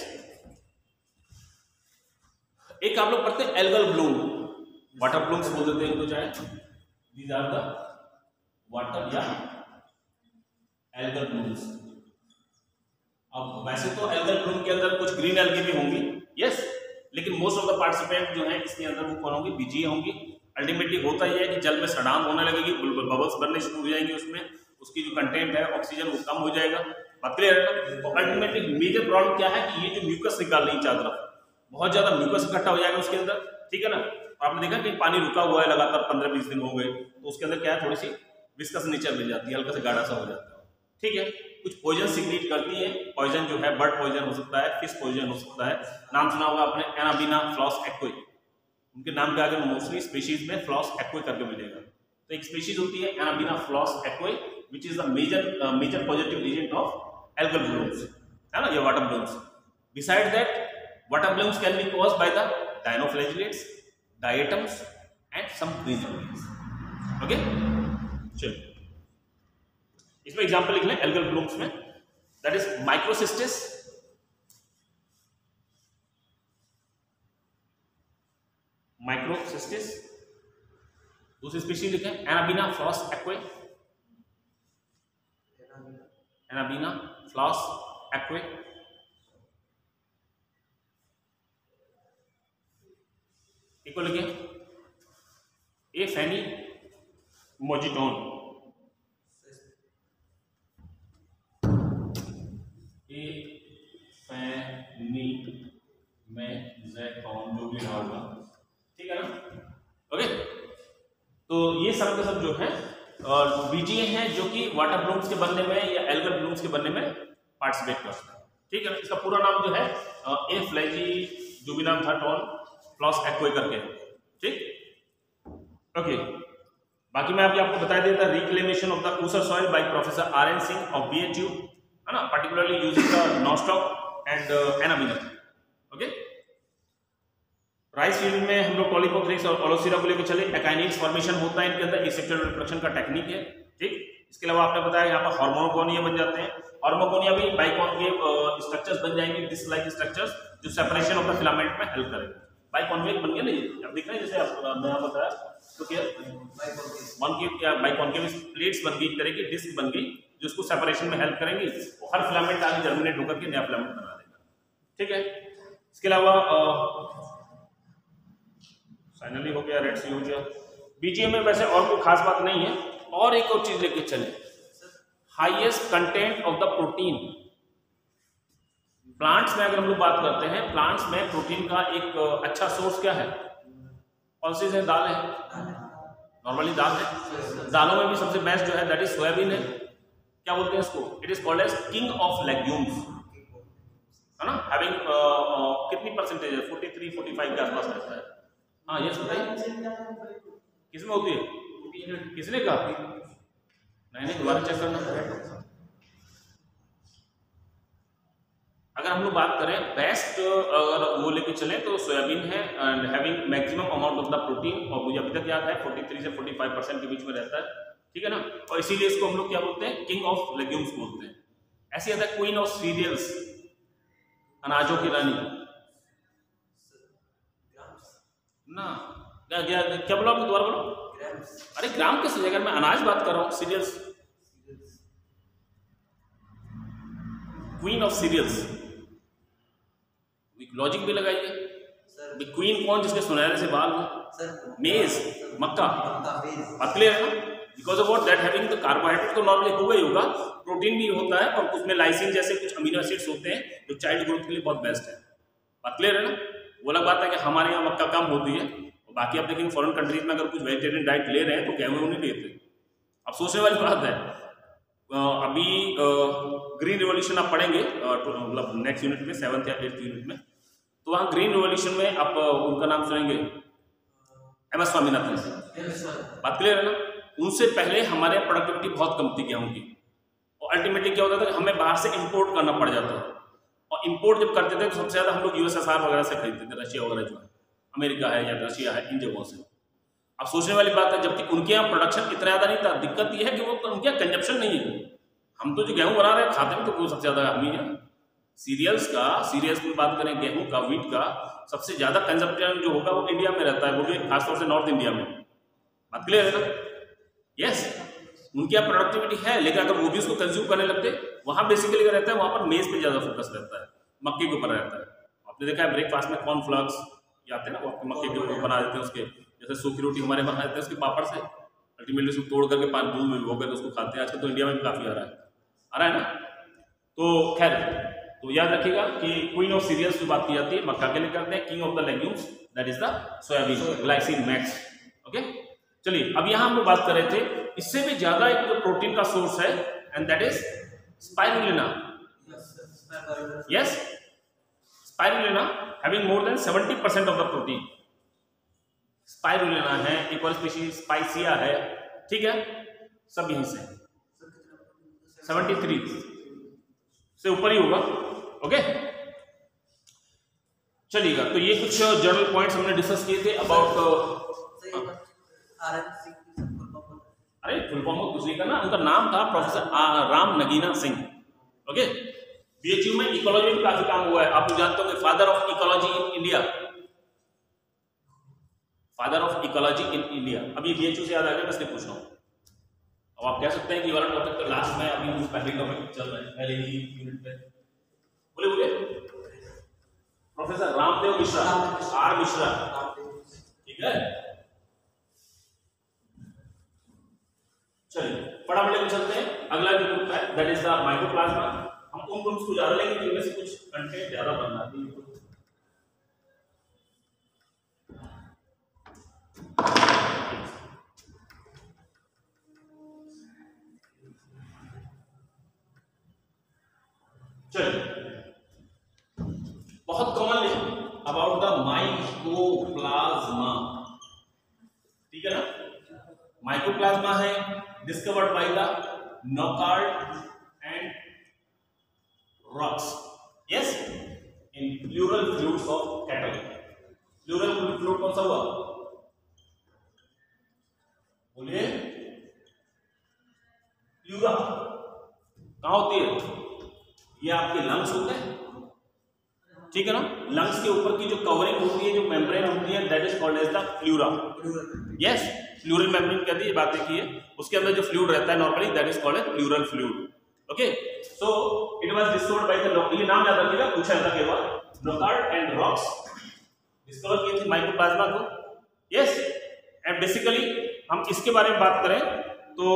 एक आप लोग पढ़ते हैं एल्गल ब्लूम, वाटर ब्लूम्स बोल देते हैं इनको, चाहे दीज आर द वाटर या एल्गल ब्लूम्स। अब वैसे तो एल्गल ब्लूम के अंदर कुछ ग्रीन एल्गी भी होंगी, यस, लेकिन मोस्ट ऑफ द पार्टिसिपेंट जो हैं इसके अंदर वो कौन होंगी? बीजीए होंगी। अल्टीमेटली होता ही है कि जल में सड़ान होने लगेगी, बबल्स बनने शुरू हो जाएंगे, उसमें उसकी जो कंटेंट है ऑक्सीजन वो कम हो जाएगा, बात क्लियर है ना? तो अल्टीमेटली मेजर प्रॉब्लम क्या है कि ये जो म्यूकस निकाल रही है चारों तरफ, बहुत ज्यादा म्यूकस इकट्ठा हो जाएगा उसके अंदर। ठीक है ना? आपने देखा कि पानी रुका हुआ है लगातार 15-20 दिन हो गए, तो उसके अंदर क्या है, थोड़ी सी विस्कस नेचर मिल जाती है, हल्का सा गाढ़ा सा हो जाता है। ठीक है, कुछ पॉइजन सिक्रीट करती है, पॉइजन जो है बर्ड पॉइजन हो सकता है, फिश पॉइजन हो सकता है। नाम सुना होगा आपने एनाबीना फ्लॉस एक्वे, उनके नाम के आगे मोस्टली स्पीशीज में फ्लॉस एक्वे करके मिलेगा। तो एक स्पीशीज होती है Anabaena flos aquae which is the major positive agent of algal blooms, है ना, ये water blooms. Besides that water blooms can be caused by the dinoflagellates, diatoms and some green algae. Okay, चलिए इसमें example लिख लें algal blooms में, that is Microcystis, दूसरी species लिखें Anabaena flos aquae, Anabaena flos aquae. एक लिखे ए फैनी मोजिटोन, ए फैनी मेजेटोन, जो भी रहा होगा। ठीक है ना? ओके, तो ये सब के सब जो है बीजीए हैं जो कि वाटर ब्लूम्स के बनने में या एल्गल ब्लूम्स के बनने में पार्टिसिपेट करते हैं। ठीक है ना? इसका पूरा नाम जो है ए फ्लैजी जो भी नाम था टॉन फ्लॉस एक्वे करके। ठीक, ओके। बाकी मैं अभी आपको बता देता रिक्लेमेशन ऑफ द ऊसर soil by professor R N. Singh of BHU, है ना, particularly using the Nostoc and Anabaena. Okay, rice field में हम लोग टॉलिकोथ्रिक्स और ओलोसीरा को लेकर चले। एकाइनिड्स फॉर्मेशन होता है इनके अंदर, एसेक्सुअल रिप्रोडक्शन का टेक्निक है। ठीक, इसके अलावा आपने बताया यहाँ पर हार्मोगोनिया बन जाते हैं। हार्मोगोनिया भी बाइकॉन्वेव स्ट्रक्चर्स बन जाएंगे, डिस्क लाइक स्ट्रक्चर्स, जो सेपरेशन ऑफ द फिलामेंट में हेल्प करेंगे। बाइकॉन्वेव बन गया ना, ये आप देख रहे हैं जैसे मैं यहाँ बताया, तो क्या कॉन्केव या बाइकॉन्केव प्लेट्स बन गई, एक तरह की डिस्क बन गई, जो उसको सेपरेशन में हेल्प करेंगी, वो हर फिलामेंट आगे जर्मिनेट होकर के नया फिलामेंट बना देगा। ठीक है, इसके अलावा फाइनली हो गया, रेड सी हो गया। बीजीएम में वैसे और कोई खास बात नहीं है। और एक और चीज लेके चले, highest content of the protein. Plants में अगर हम लोग बात करते हैं, प्लांट्स में प्रोटीन का एक अच्छा सोर्स क्या है? कौन सी है? दाल है, नॉर्मली दाल है। दालों में भी सबसे बेस्ट जो है दैट इज सोयाबीन है। क्या बोलते हैं इसको? It is called as king of legumes, है ना। हैविंग कितनी परसेंटेज है? 43-45 के आसपास रहता है। हाँ यस बताइए, किसमें होती है? किसने कहा? नहीं, दोबारा चेक करना। अगर हम लोग बात करें बेस्ट, अगर वो लेके चलें तो सोयाबीन है, and having maximum amount of the protein, और मुझे अभी तक याद है 43 से 45% के बीच में रहता है। ठीक है ना, और इसीलिए इसको हम लोग क्या बोलते हैं? किंग ऑफ लेग्यूम्स बोलते हैं। ऐसे आता है क्वीन ऑफ सीरियल्स, अनाजों की रानी ना। क्या बोला आपने? दोबारा बोलो। अरे ग्राम किस जगह में? अनाज बात कर रहा हूँ, cereals, queen of cereals. Logic भी लगाइए, क्वीन कौन? जिसके सुनहरे से बाल हो? मेज, मक्का। बात क्लियर है ना? Because of what? That having the carbohydrate तो नॉर्मली होगा ही होगा, प्रोटीन भी होता है, और उसमें लाइसिन जैसे कुछ अमीनो एसिड्स होते हैं जो चाइल्ड ग्रोथ के लिए बहुत बेस्ट है। बात क्लियर है ना? वो अलग बात है कि हमारे यहाँ मक्का कम होती है, और बाकी आप देखेंगे फॉरेन कंट्रीज में अगर कुछ वेजिटेरियन डाइट ले रहे हैं तो गेहूं नहीं लेते। अब सोचने वाली बात है, अभी ग्रीन रिवॉल्यूशन आप पढ़ेंगे मतलब नेक्स्ट यूनिट में, 7th या 8th यूनिट में, तो वहाँ ग्रीन रिवॉल्यूशन में आप उनका नाम सुनेंगे, एमएस स्वामीनाथन। बात क्लियर है ना? उनसे पहले हमारे प्रोडक्टिविटी बहुत कम थी गेहूं की, और अल्टीमेटली क्या होता था कि हमें बाहर से इंपोर्ट करना पड़ जाता था, और इंपोर्ट जब करते थे तो सबसे ज़्यादा हम लोग यूएसएसआर वगैरह से खरीदते थे, रशिया वगैरह जो है, अमेरिका है या रशिया है, इन जगहों से। अब सोचने वाली बात है, जबकि उनके यहाँ प्रोडक्शन इतना ज़्यादा नहीं था। दिक्कत यह है कि वो उनके यहाँ कंजप्शन नहीं है। हम तो जो गेहूं बना रहे हैं खाते में तो वो सबसे ज़्यादा हम ही है। सीरियल्स का, सीरियल्स की बात करें, गेहूं का, व्हीट का सबसे ज़्यादा कंजप्शन जो होगा वो इंडिया में रहता है, वो भी खासतौर से नॉर्थ इंडिया में। बात क्लियर है ना? यस, उनके यहाँ प्रोडक्टिविटी है, लेकिन अगर वो भी उसको कंज्यूम करने लगते, वहाँ बेसिकली क्या रहता है, वहाँ पर मेज पे ज़्यादा फोकस रहता है, मक्के के ऊपर रहता है। आपने देखा है ब्रेकफास्ट में कॉर्नफ्लैक्स आते हैं ना, वो मक्के के ऊपर बना देते हैं, उसके जैसे सूखी रोटी हमारे बना देते हैं उसके पापड़ से, अल्टीमेटली उसको तोड़ करके पानी दूध में भिगो करके उसको खाते हैं। आजकल तो इंडिया में भी काफ़ी आ रहा है ना। तो खैर, तो याद रखिएगा कि क्वीन ऑफ सीरियल्स की बात की जाती है, मक्का के लिए करते हैं, king of the legumes that is the soybean, Glycine max. Okay, चलिए अब यहाँ हम लोग बात कर रहे थे, इससे भी ज्यादा एक जो प्रोटीन का सोर्स है, and that is spirulina. Yes, spirulina having more than 70% of the protein. Spirulina है, एक और स्पीशीज स्पाइसिया है, ठीक है, सब यहीं से 73 से ऊपर ही होगा। ओके, चलिएगा, तो ये कुछ जर्नल पॉइंट्स हमने डिस्कस किए थे अबाउट अरे फुल फॉर्म कुछ नहीं करना, उनका नाम था प्रोफेसर राम नगीना सिंह। ओके, बीएचयू में इकोलॉजी में काफी काम हुआ है, आप लोग जानते होंगे, father of ecology in India, father of ecology in India. अभी बीएचयू से याद आ गया, बस नहीं पूछ रहा हूँ। अब आप कह सकते हैं कि वाला टॉपिक तो लास्ट में, अभी पहले टॉपिक चल रहा है, पहले ही यूनिट पे बोले प्रोफेसर रामदेव मिश्रा, आर मिश्रा, ठीक है। चलिए फटाफट लेकर चलते हैं, अगला जो ग्रुप है दैट इज द माइक्रोप्लाज्मा। हम उन ग्रुप्स को ज्यादा लेंगे जिनमें से कुछ कंटेंट ज्यादा बनना है। चलिए, बहुत कॉमनली अबाउट द माइक्रोप्लाज्मा, ठीक है ना। माइक्रोप्लाज्मा है discovered by the Nocard and Roux, yes, in pleural fluids of cattle. Pleural fluid कौन सा हुआ, बोलिए, प्लूरा कहां होती है, ये आपके लंग्स होते हैं, ठीक है ना। लंग्स के ऊपर की जो कवरिंग होती है, जो मेम्ब्रेन होती है, that is called as the pleura. Yes, pleural membrane कहते हैं, ये बात देखिए, उसके अंदर जो फ्लूइड रहता है normally that is called a pleural fluid. Okay, so it was discovered by the, ये नाम याद रखिएगा, पूछा जाता है केवल, लॉकहार्ट एंड रॉक्स डिस्कवर किए थे माइकोप्लाज्मा को। यस, एंड बेसिकली हम इसके बारे में बात करें तो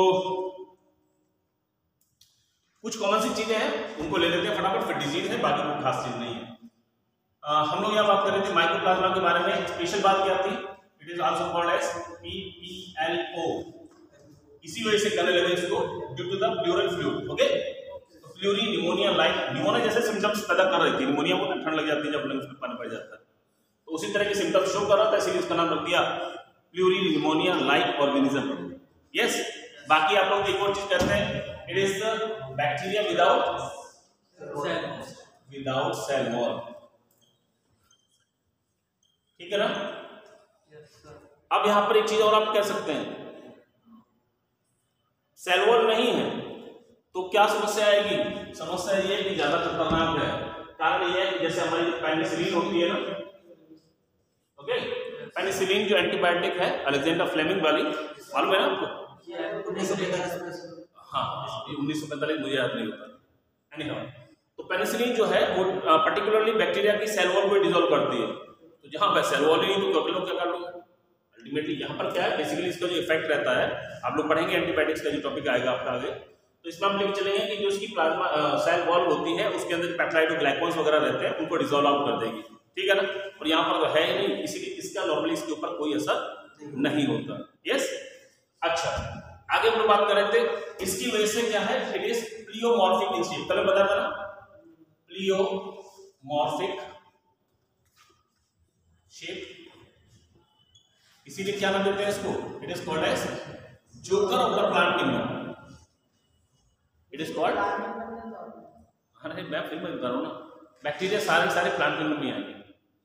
कुछ कॉमन सी चीजें हैं, उनको ले लेते हैं फटाफट, फिर डिजीज है, बाकी कोई खास चीज नहीं है। हम लोग यहाँ बात कर रहे थे माइकोप्लाज्मा के बारे में, स्पेशल बात क्या थी, it is also called as PPLO, इसी वजह से कहने लगे इसको due to the pleural fluid. Okay, तो प्लूरी निमोनिया लाइक, निमोनिया जैसे सिम्टम्स पैदा कर रही थी, निमोनिया को ठंड लग जाती है जब लंग्स में पानी पड़ जाता है, तो उसी तरह के सिम्टम्स शो कर रहा था, इसीलिए इसका नाम रख दिया pleuro pneumonia like organism. Yes, बाकी आप लोग एक और चीज कहते हैं, it is the bacteria without cell wall, ठीक है ना। अब यहां पर एक चीज और आप कह सकते हैं, सेल वॉल नहीं है तो क्या समस्या आएगी, समस्या ये है कि ज्यादा खतरनाक है। कारण ये है कि जैसे हमारी पेनिसिलिन होती है ना, ओके, पेनिसिलिन जो एंटीबायोटिक है अलेक्जेंडर फ्लेमिंग वाली, मालूम है ना आपको? हाँ, 1945, मुझे याद नहीं होता। एनीहाउ, तो पेनिसिलिन जो है वो पर्टिकुलरली बैक्टीरिया की सेल वॉल को डिसॉल्व करती है, तो जहां पर सेल वॉल ही नहीं तो लोग क्या कर लोगे अल्टीमेटली। यहाँ पर क्या है, बेसिकली इसका जो इफेक्ट रहता है, आप लोग पढ़ेंगे एंटीबायोटिक्स का जो टॉपिक आएगा आपका आगे, तो इसमें हम लेके चलेंगे कि जो उसकी प्लाज्मा सेल वॉल होती है उसके अंदर पेप्टाइडोग्लाइकॉन्स वगैरह रहते हैं, उनको डिसॉल्व आउट कर देगी, ठीक है ना। और यहाँ पर तो है ही नहीं, इसीलिए इसका नॉर्मली इसके ऊपर कोई असर नहीं होता। यस, अच्छा, आगे हम लोग बात कर रहे थे, इसकी वजह से क्या है, it is pleomorphic in shape, कल बता था ना, प्लियोमॉर्फिक शेप, इसीलिए क्या नाम देते हैं इसको, it is called as joker of the plant kingdom, it is called, अरे मैं फिर मैं बता रहा हूं ना, बैक्टीरिया सारे प्लांट किंगडम में आएंगे,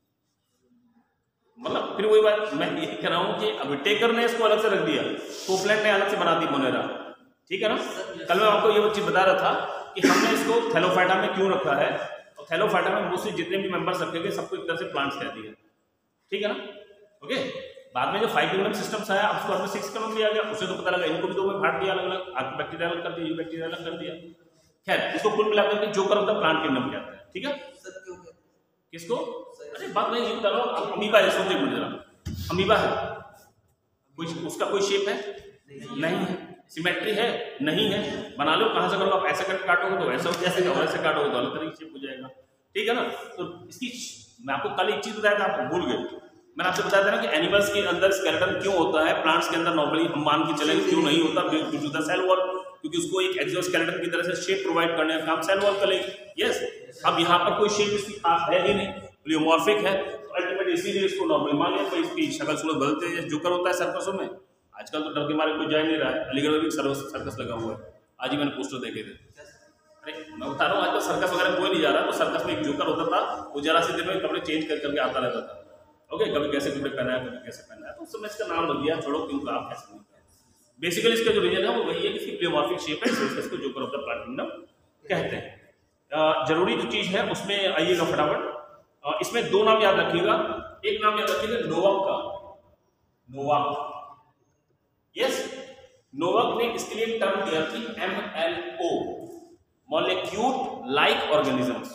मतलब फिर वही बात मैं ये कह रहा हूं कि अब टेकर ने इसको अलग से रख दिया, कोपलैंड ने अलग से बना दी मोनेरा, ठीक है ना। कल मैं आपको ये चीज बता रहा था कि हमने इसको थैलोफाइटा में क्यों रखा है, और थैलोफाइटा में मोस्टली जितने भी मेंबर्स रखेंगे सबको एक तरह से प्लांट्स कह दिए, ठीक है ना। ओके, बाद में जो 5 किंगडम सिस्टम्स आया, अब उसको आपने 6 किंगडम लिया गया, उसे तो पता लगा इनको भी दो में बांट दिया अलग अलग, आपको बैक्टीरिया अलग कर दिया, ये बैक्टीरिया अलग कर दिया, खैर इसको कुल मिलाकर के joker of the plant kingdom कहते हैं, ठीक है। किसको, अरे बात नहीं ये बता रहा हूं, अमीबा है, सोचिए मुझे जरा, अमीबा है, कुछ उसका कोई शेप है नहीं है, सिमेट्री है नहीं है, बना लो कहां से करो, आप ऐसे करके काटोगे तो ऐसा हो जाएगा, और ऐसे काटोगे तो अलग तरीके से शेप हो जाएगा, ठीक है ना। तो इसकी मैं आपको कल एक चीज बताया था, आप भूल गए, मैंने आपसे बताया था ना कि एनिमल्स के अंदर स्केलेटन क्यों होता है, प्लांट्स के अंदर नॉर्मली हम मान के चलेंगे क्यों नहीं होता, due to the cell wall, क्योंकि उसको एक एक्सोस्केलेटन की तरह से शेप प्रोवाइड करने का काम सेल वॉल करेगी। यस, अब यहाँ पर कोई शेप इसकी खास है ही नहीं, प्लियोमॉर्फिक है, तो अल्टीमेटली इसीलिए इसको नॉर्मली मान लिया, इसकी शक्ल सूरत बदलते हैं, जोकर होता है सर्कसों में, आजकल तो डर के मारे कोई जा नहीं रहा है, अलीगढ़ में भी सर्कस लगा हुआ है, आज ही मैंने पोस्टर देखे थे। अरे मैं बता रहा हूँ आजकल सर्कस वगैरह कोई नहीं जा रहा, तो सर्कस में एक जोकर होता था, वो जरा सी देर में कपड़े चेंज करके आता रहता था, ओके, कभी कैसे कपड़े पहना है, कभी कैसे पहना है, तो उस समय इसका नाम रख दिया, छोड़ो क्योंकि आप कैसे नहीं पहने। बेसिकली इसका जो रीजन है वो वही है कि इसकी प्लियोमॉर्फिक शेप है, इसको joker of the plant kingdom कहते हैं। जरूरी जो चीज है उसमें आइएगा फटाफट, इसमें दो नाम याद रखिएगा, एक नाम याद रखिएगा नोवाक का, नोवाक, यस, नोवाक ने इसके लिए टर्म दिया थी MLO, molecule like organisms,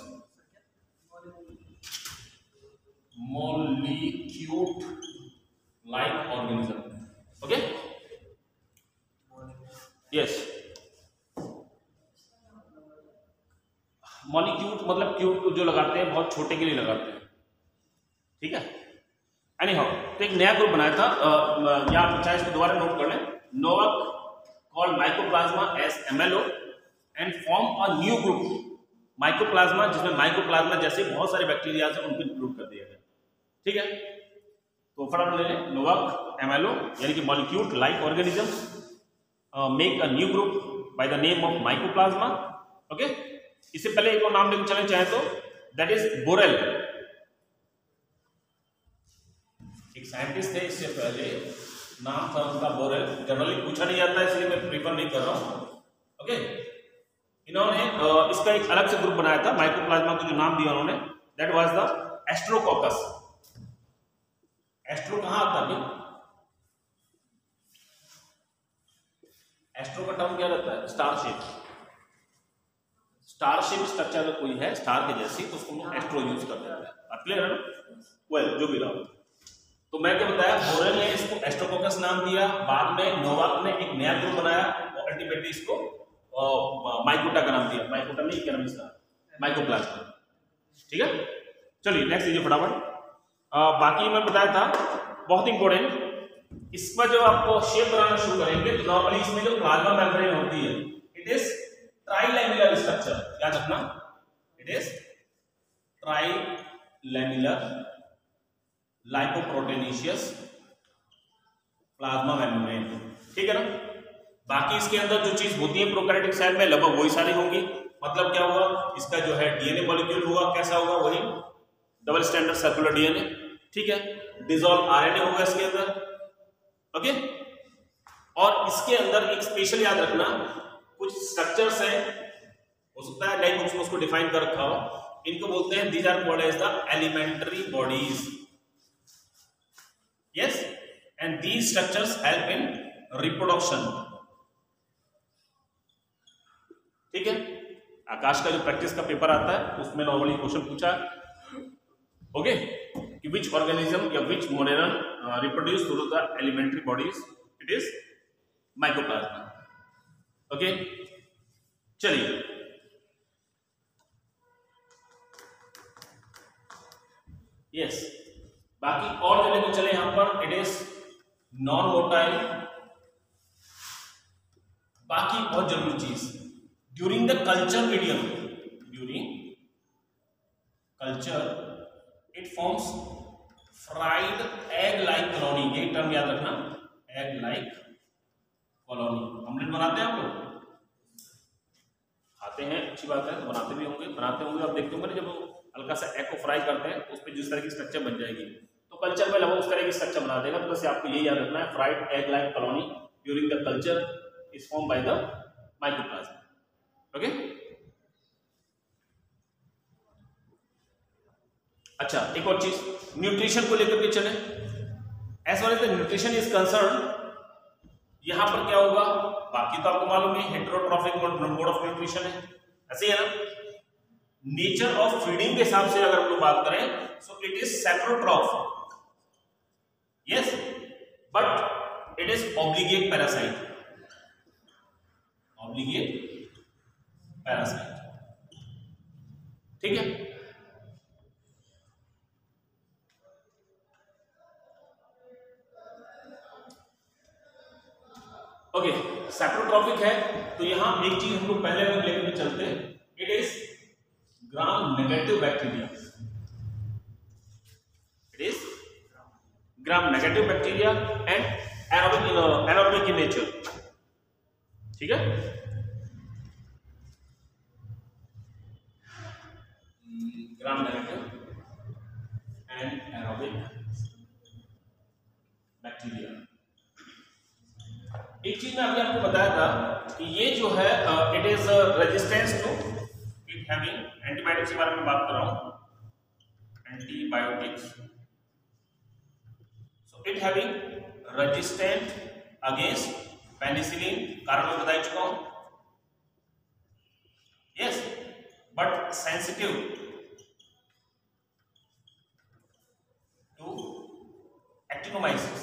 molecule like organism, okay, yes, molecule मतलब क्यूट जो लगाते हैं बहुत छोटे के लिए लगाते हैं, ठीक है। एनीहाउ, तो एक नया ग्रुप बनाया था, या आप चाहे इसको दोबारा नोट कर लें, Nowak called mycoplasma as MLO and form a new group mycoplasma, जिसमें माइकोप्लाज्मा जैसे बहुत सारे बैक्टीरिया से उनको इंक्लूड कर दिया गया, ठीक है। तो फटाफट ले लें, नोवाक MLO यानी कि molecule like organisms make a new group by the name of mycoplasma, okay. इससे पहले एक और नाम लेकर चले चाहे तो, दैट इज बोरेल, एक साइंटिस्ट थे इससे पहले, नाम था उनका बोरेल, जनरली पूछा नहीं जाता इसलिए मैं प्रीफर नहीं कर रहा हूं, ओके। इन्होंने इसका एक अलग से ग्रुप बनाया था, माइकोप्लाज्मा को जो नाम दिया उन्होंने, that was the Asterococcus. Astro कहां आता है, एस्ट्रो का टर्म क्या रहता है? Star shape. Star shape structure अगर कोई है स्टार के जैसी तो उसको हम एस्ट्रो यूज करते हैं। क्लियर है ना? वेल जो भी रहा। तो मैं क्या बताया, बोरेन ने इसको एस्ट्रोकोकस नाम दिया, बाद में नोवाक ने एक नया ग्रुप बनाया और अल्टीमेटली इसको माइकोटा का नाम दिया। माइकोटा नहीं, क्या नाम इसका? माइकोप्लाज्मा। ठीक है, चलिए नेक्स्ट लीजिए फटाफट। बाकी मैं बताया था बहुत इंपॉर्टेंट, इसका जो आपको शेप बनाना शुरू करेंगे तो नॉर्मली इसमें जो प्लाज्मा मेम्ब्रेन होती है इट इज ट्राइलैमिलर स्ट्रक्चर। याद रखना, it is trilamellar lipoproteinaceous plasma membrane. ठीक है ना? बाकी इसके अंदर जो चीज होती है प्रोकैरियोटिक सेल में लगभग वही सारी होंगी। मतलब क्या हुआ, इसका जो है डीएनए मॉलिक्यूल होगा, कैसा होगा? वही डबल स्टैंडर्ड सर्कुलर डीएनए। ठीक है, डिसॉल्व आरएनए होगा इसके अंदर। ओके, और इसके अंदर एक स्पेशल याद रखना, कुछ स्ट्रक्चर्स हैं, हो सकता है नई बुक्स में उसको डिफाइन कर रखा हो, इनको बोलते हैं these are called as the elementary bodies. Yes, and these structures help in reproduction. ठीक है, आकाश का जो प्रैक्टिस का पेपर आता है उसमें नॉर्मली क्वेश्चन पूछा ओके कि विच ऑर्गेनिज्म या which moneran reproduce through the elementary bodies, it is mycoplasma. Okay, चलिए यस, बाकी और जो लेकर चले यहां पर, इट इज नॉन मोटाइल। बाकी बहुत जरूरी चीज, during the culture medium, during culture it forms fried egg like colony. ये टर्म याद रखना, एग लाइक कॉलोनी। ऑमलेट बनाते हैं आप लोग? खाते हैं, अच्छी बात है, बनाते भी होंगे, बनाते होंगे। आप देखते होंगे ना, जब वो हल्का सा एग को फ्राई करते हैं तो उस पर जिस तरह की स्ट्रक्चर बन जाएगी, तो कल्चर में लगभग उस तरह की स्ट्रक्चर बना देगा। तो बस आपको यही याद रखना है, fried egg like colony during the culture is form by the mycoplasma. Okay, अच्छा एक और चीज न्यूट्रिशन को लेकर के चले। As far as the nutrition is concern, यहां पर क्या होगा, बाकी तो आपको मालूम है हेटेरोट्रॉफिक मोड ऑफ न्यूट्रिशन है, ऐसे ही है ना? नेचर ऑफ फीडिंग के हिसाब से अगर हम लोग बात करें so it is saprotroph, yes, but it is obligate parasite. Obligate parasite. ठीक है, ओके, सेप्रोट्रॉफिक है तो यहां एक चीज हम लोग पहले अगर लेकर चलते हैं, it is gram negative bacteria. It is gram negative bacteria and anaerobic in nature. ठीक है, gram negative and anaerobic bacteria. एक चीज मैं अभी आपको बताया था कि ये जो है it is resistance to, it having antibiotics के बारे में बात कर रहा हूं, antibiotics. So it having resistant against penicillin, कारण मैं बता चुका हूं, yes, but sensitive to actinomyces.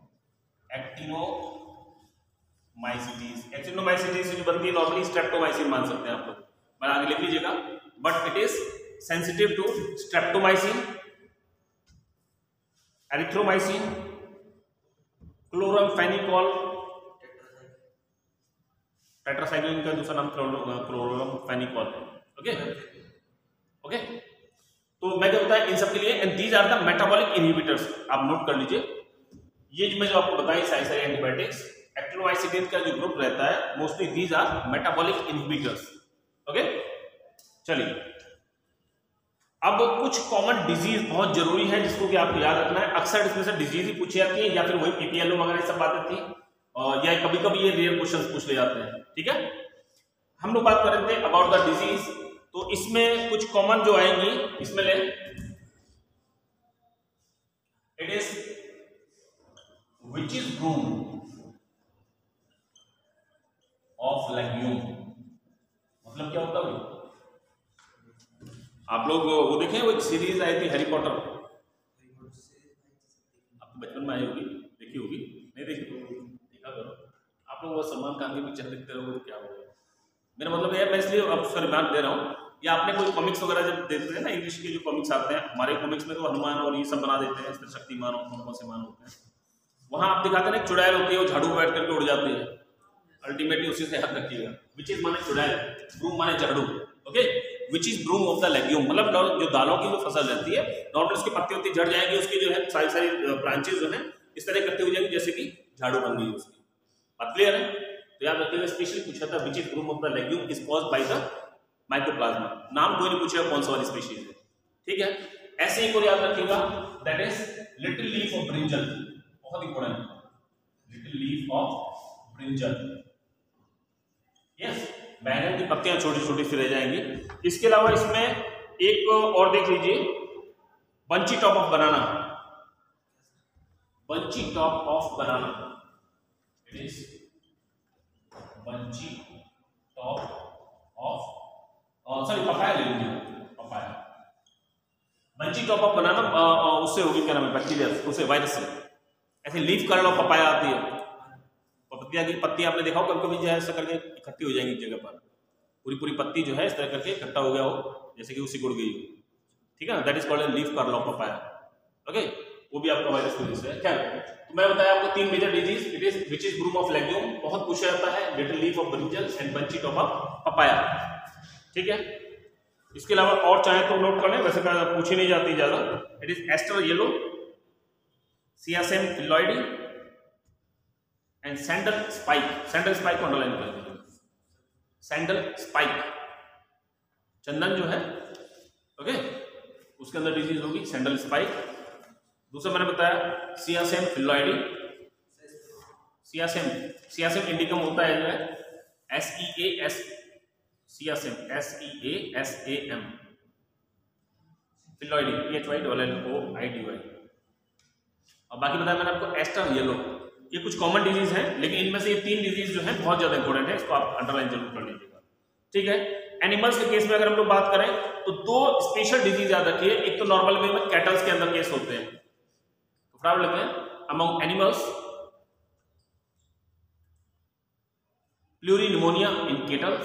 Actinomycetes जो बनती है नॉर्मली स्ट्रेप्टोमाइसिन मान सकते हैं आप लोग, मैं आगे लिख लीजिएगा, but it is sensitive to streptomycin, erythromycin, chloramphenicol, tetracycline का दूसरा नाम क्लोरामफेनिकोल। ओके ओके, तो मैं क्या बताया इन सब के लिए, and these are the metabolic inhibitors. आप नोट कर लीजिए, ये मैं जो आपको बताई सारी सारी एंटीबायोटिक्स, एक्टिनोमाइसिन का जो ग्रुप रहता है mostly these are metabolic inhibitors. Okay, चलिए अब कुछ कॉमन डिजीज बहुत जरूरी है जिसको कि आपको याद रखना है। अक्सर इसमें से डिजीज ही पूछी जाती है या फिर वही पीपीएलओ वगैरह सब बातें थी, और या कभी कभी ये रेयर क्वेश्चन पूछ ले जाते हैं। ठीक है, हम लोग बात कर रहे थे अबाउट द डिजीज, तो इसमें कुछ कॉमन जो आएंगी इसमें ले, it is witches broom, of legume मतलब क्या होता है? आप लोग वो देखें, वो एक सीरीज आई थी हैरी पॉटर, आपको बचपन में आई होगी, देखी होगी, नहीं देखी देखा करो आप लोग। वो सलमान खान की पिक्चर देखते रहोगे तो क्या होगा? मेरा मतलब है, मैं इसलिए अब उसका रिमार्क दे रहा हूँ, या आपने कोई कॉमिक्स वगैरह जब देखते हैं ना, इंग्लिश के जो कॉमिक्स आते हैं, हमारे कॉमिक्स में तो हनुमान और ये सब बना देते हैं, शक्तिमान और कौन कौन से मान होते हैं, वहाँ आप दिखाते हैं ना चुड़ैल होती है, वो झाड़ू बैठ करके उड़ जाती है, अल्टीमेटली उसी से हाथ रखिएगा। विच इज माने चुड़ैल, ब्रूम माने झाड़ू, okay, witches broom of the legume, मतलब जो दालों की जो फसल रहती है, नॉर्मल उसकी पत्ती होती झड़ जाएगी, उसकी जो है सारी सारी ब्रांचेस जो है इस तरह इकट्ठी हो जाएंगी जैसे कि झाड़ू बन गई उसकी। बात क्लियर है? तो याद रखिएगा, स्पेशली पूछा था witches broom of the legume is caused by the mycoplasma, नाम कोई नहीं पूछेगा कौन सा वाली स्पीशीज है, ठीक है। ऐसे ही को याद रखिएगा, that is little leaf of brinjal, बहुत important, little leaf of brinjal, yes, बैंगन की पत्तियां छोटी छोटी सी रह जाएंगी। इसके अलावा इसमें एक और देख लीजिए, bunchy top of banana, bunchy top of banana, it is bunchy top of, sorry papaya ले लीजिए, papaya, bunchy top of banana उससे होगी क्या नाम है, बैक्टीरिया, उससे वायरस से। ऐसे लीफ कर्ल ऑफ पपाया आती है, पत्तियां की पत्ती आपने देखा हो कभी कभी जो है ऐसा करके इकट्ठी हो जाएंगी एक जगह पर, पूरी पूरी पत्ती जो है इस तरह करके इकट्ठा हो गया हो, जैसे कि उसी गुड़ गई हो, ठीक है ना, that is called leaf curl of papaya, okay, वो भी आपका वायरस की वजह से है। क्या तो मैं बताया आपको 3 major disease, it is witches broom of legume, बहुत पूछा जाता है, little leaf of brinjal and bunchy top of papaya, ठीक है। इसके अलावा और चाहे तो नोट कर लें, वैसे पूछी नहीं जाती ज्यादा, it is aster yellow, sesamum phyllody and sandal spike, sandal spike को अंडरलाइन कर दीजिए, सैंडल स्पाइक, चंदन जो है, ओके, उसके अंदर डिजीज होगी सैंडल स्पाइक। दूसरा मैंने बताया सियासेम फिलॉइडी, सियासेम इंडिकम होता है जो है SEAS, सियासेम SEASAM, फिलॉइडी PHYLLOIDY, और बाकी बताया मैंने आपको एस्टर येलो। ये कुछ कॉमन डिजीज हैं, लेकिन इनमें से ये 3 डिजीज जो है बहुत ज्यादा इंपॉर्टेंट है, इसको आप अंडरलाइन जरूर कर लीजिएगा, ठीक है। एनिमल्स के केस में अगर हम लोग बात करें तो 2 स्पेशल डिजीज याद रखिए, एक तो नॉर्मल वे में कैटल्स के अंदर केस होते हैं, तो फटाफट लेते हैं, among animals pleuropneumonia in cattles,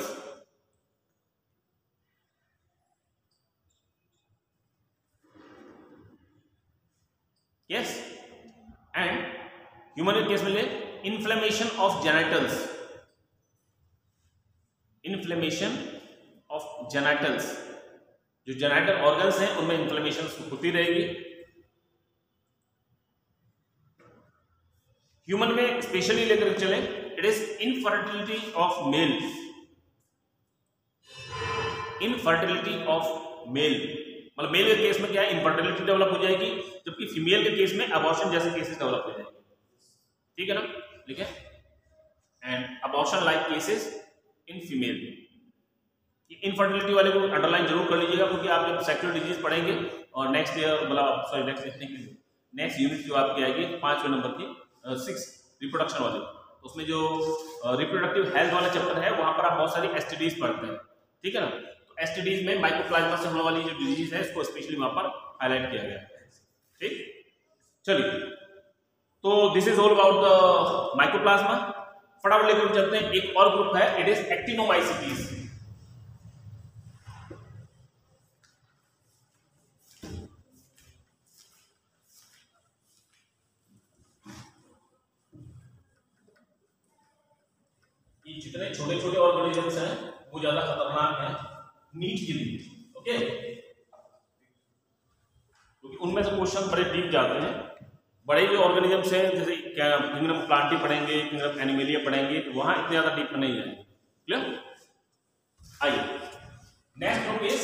yes, and human के केस में ले inflammation of genitals, inflammation of genitals, जो जेनिटल ऑर्गन्स हैं उनमें इन्फ्लेमेशन होती रहेगी। ह्यूमन में स्पेशली लेकर चले, it is infertility of male, infertility of male, मतलब मेल के केस में क्या है, इनफर्टिलिटी डेवलप हो जाएगी, जबकि फीमेल के केस में अबॉर्शन जैसे केसेस डेवलप हो जाएंगे, ठीक है ना, ठीक है, and abortion like cases in female. Infertility वाले को अंडरलाइन जरूर कर लीजिएगा, क्योंकि आप जब सेक्सुअल डिजीज पढ़ेंगे और नेक्स्ट ईयर मतलब सॉरी नेक्स्ट यूनिट जो आपकी आएगी 5वें नंबर की 6 रिप्रोडक्शन वाले, तो उसमें जो रिप्रोडक्टिव हेल्थ वाला चैप्टर है वहां पर आप बहुत सारी STDs पढ़ते हैं, ठीक है ना, तो STDs में माइकोप्लाज्मा से होने वाली जो डिजीज है इसको स्पेशली वहां पर हाईलाइट किया गया है, ठीक। चलिए, तो this is all about the mycoplasma. फटाफट लेकर चलते हैं, एक और ग्रुप है, इट इज एक्टिनोमाइसीटीज। ये जितने छोटे छोटे ऑर्गेनिजम्स हैं वो ज्यादा खतरनाक हैं नीट के लिए, ओके, क्योंकि उनमें से क्वेश्चन बड़े डीप जाते हैं। बड़े जो ऑर्गेनिजम्स हैं जैसे किंगडम प्लांटी पढ़ेंगे, किंगडम एनिमेलिया पढ़ेंगे, तो वहां इतने ज्यादा डीप नहीं जाएंगे, क्लियर। आइए नेक्स्ट ग्रुप इज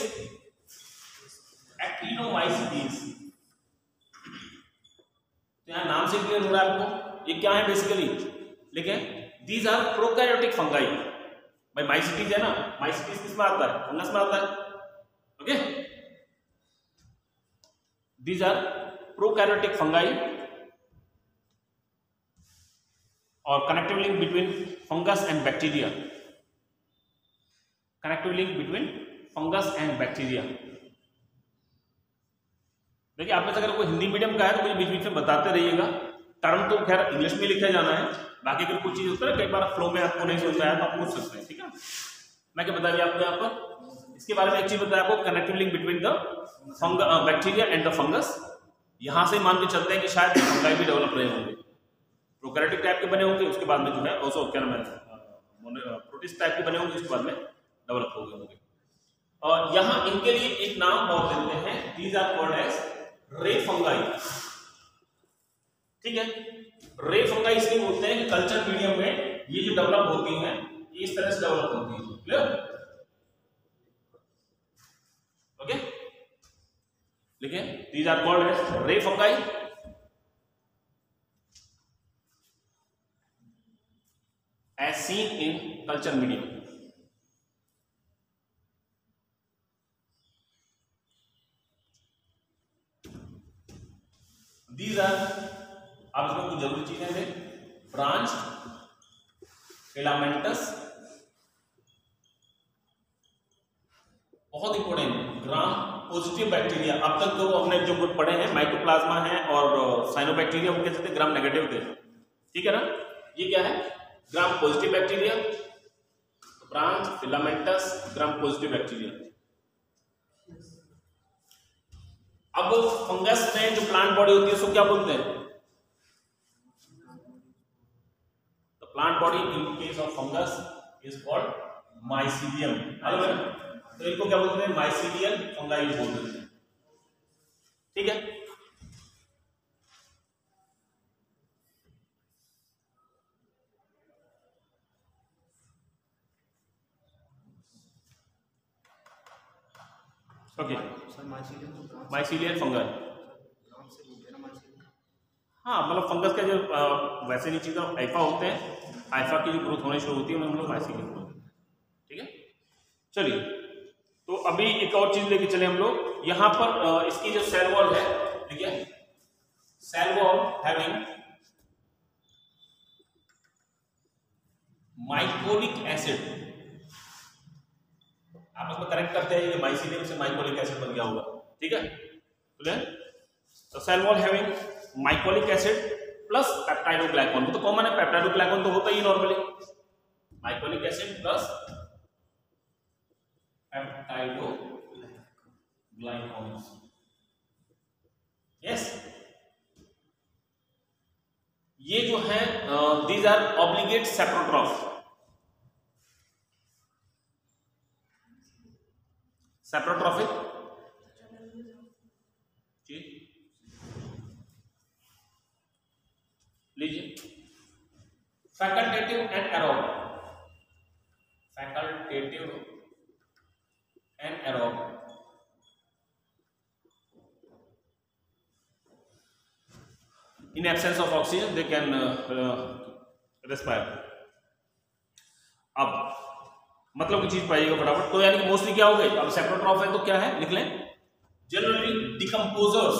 एक्टिनोमाइसीटीज। तो यहां नाम से क्लियर हो रहा है आपको ये क्या है बेसिकली, लेकिन These are prokaryotic fungi। भाई माइसीटीज है ना, माइसीटीज किसमें आता है, फंगस में आता है, okay. These are prokaryotic fungi और connective link between fungus and bacteria. Connective link between fungus and bacteria. देखिए आप में से अगर कोई हिंदी मीडियम का है तो मुझे बीच बीच में बताते रहिएगा। टर्म तो खैर इंग्लिश में लिखा जाना है, बाकी अगर कुछ चीज होता है कई बार फ्लो में आपको नहीं समझ में आया तो आप पूछ सकते हैं, ठीक है। मैं क्या बता दिया आपको यहाँ पर, इसके बारे में एक चीज बताया आपको, connective link between the bacteria and the fungus. यहां से मान के चलते हैं कि शायद फंगाई भी डेवलप रहे होंगे, प्रोकैरियोटिक टाइप के बने होंगे, उसके बाद में जो है ऑल्सो क्या नाम है प्रोटिस्ट टाइप के बने होंगे, उसके बाद में डेवलप हो गए होंगे। और यहां इनके लिए एक नाम और देते हैं, these are called as ray fungi, ठीक है। रे फंगाई इसलिए बोलते हैं कि कल्चर मीडियम में ये जो डेवलप होती हैं ये इस तरह से डेवलप होती है, क्लियर, ओके। लिखिए these are called as ray fungi. As seen in culture medium. These are, आप इसमें कुछ जरूरी चीजें हैं, ब्रांच, फिलामेंटस, बहुत इंपॉर्टेंट, ग्राम पॉजिटिव बैक्टीरिया। अब तक जो हमने जो कुछ पढ़े हैं माइकोप्लाज्मा है और साइनोबैक्टीरिया, वो कहते थे ग्राम नेगेटिव थे, ठीक है ना। ये क्या है, gram positive bacteria, branch, filamentous, gram positive bacteria. अब फंगस में जो प्लांट बॉडी होती है उसको क्या बोलते हैं, the plant body in case of fungus is called mycelium. तो इनको क्या बोलते हैं, माइसीलियम फंगाई बोलते हैं, ठीक है। ओके, माइसीलियन फंगल, हाँ मतलब फंगस का जो वैसे नहीं चीज़ें आइफा होते हैं, आइफा की जो ग्रोथ होनी शुरू होती है उन्हें हम लोग माइसीलियन बोलते हैं, ठीक है। चलिए तो अभी एक और चीज लेके चले हम लोग यहाँ पर, इसकी जो सेल वॉल है, ठीक है, cell wall having mycolic acid, आपस में कनेक्ट करते हैं, ये माइसीलियम से माइकोलिक एसिड बन गया होगा, ठीक है। तो cell wall having mycolic acid plus peptidoglycan, वो तो कॉमन है, पेप्टाइडोग्लाइकॉन तो होता ही normally, mycolic acid plus peptidoglycan, yes. ये जो है these are obligate saprotroph, saprotrophic जी, लीजिए, facultative anaerobe, facultative anaerobe, in absence of oxygen they can respire। अब मतलब की चीज पाइएगा फटाफट, तो यानी कि मोस्टली क्या हो गई, अब सेप्रोट्रॉफ है तो क्या है लिख लें, generally decomposers,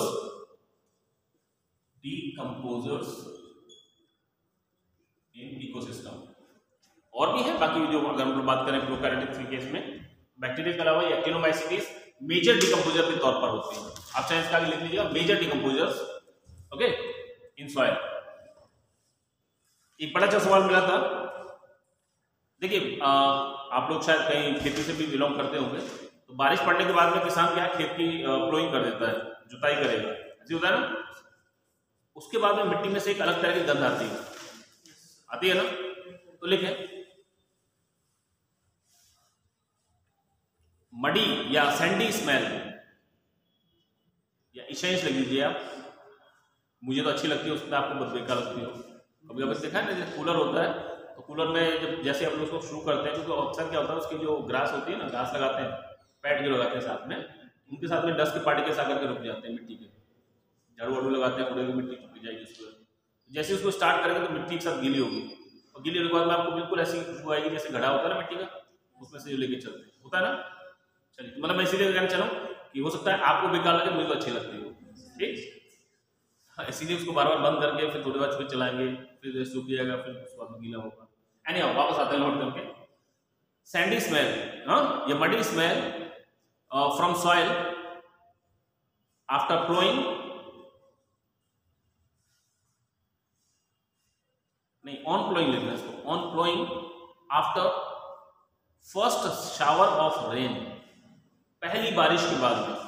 decomposers in ecosystem. और भी है बाकी जो, अगर हम लोग बात करें प्रोकैरियोटिक केस में, बैक्टीरिया के अलावा एक्टिनोमाइसीट्स मेजर डिकम्पोजर के तौर पर होती है। आप चाहे इसका लिख लीजिएगा, major decomposers, okay, in soil. एक बड़ा अच्छा सवाल मिला था, देखिए आप लोग शायद कहीं खेती से भी बिलोंग करते होंगे, तो बारिश पड़ने के बाद में किसान क्या खेत की प्लोइंग कर देता है, जुताई करेगा, ऐसे होता है ना। उसके बाद में मिट्टी में से एक अलग तरह की गंध आती है ना, तो लिखे मडी या सैंडी स्मेल या इशेंस लग लीजिए आप, मुझे तो अच्छी लगती है, उसमें आपको बहुत बेकार लगती हो। कभी कभी देखा है ना, जैसे कूलर होता है तो कूलर में जब जैसे आप लोग उसको शुरू करते हैं, क्योंकि अक्सर क्या होता है उसकी जो ग्रास होती है ना, घास लगाते हैं, पैड जो लगाते हैं साथ में, उनके साथ में डस्ट के पार्टिकल्स आकर के रुक जाते हैं मिट्टी के, झाड़ू वाड़ू लगाते हैं, उड़ेगी मिट्टी चुप जाएगी उस पर, जैसे उसको स्टार्ट करेंगे तो मिट्टी के साथ गीली होगी, और गीली होने के बाद में आपको बिल्कुल ऐसी खुशबू आएगी जैसे घड़ा होता है ना मिट्टी का, उसमें से जो लेके चलते हैं, होता है ना। चलिए मतलब मैं इसीलिए कहना चाह रहा हूँ कि हो सकता है आपको बेकार लगे, मुझे तो अच्छी लगती है, ठीक, इसीलिए उसको बार बार बंद करके फिर थोड़ी बार चलाएंगे, फिर सूख जाएगा, फिर उसके बाद गीला होगा। एनीहाउ वापस आते हैं लौट करके, सैंडी स्मेल, हाँ, या muddy smell from soil after ploughing, नहीं ऑन प्लोइंग लिखना है इसको, on ploughing after first shower of rain, पहली बारिश के बाद में।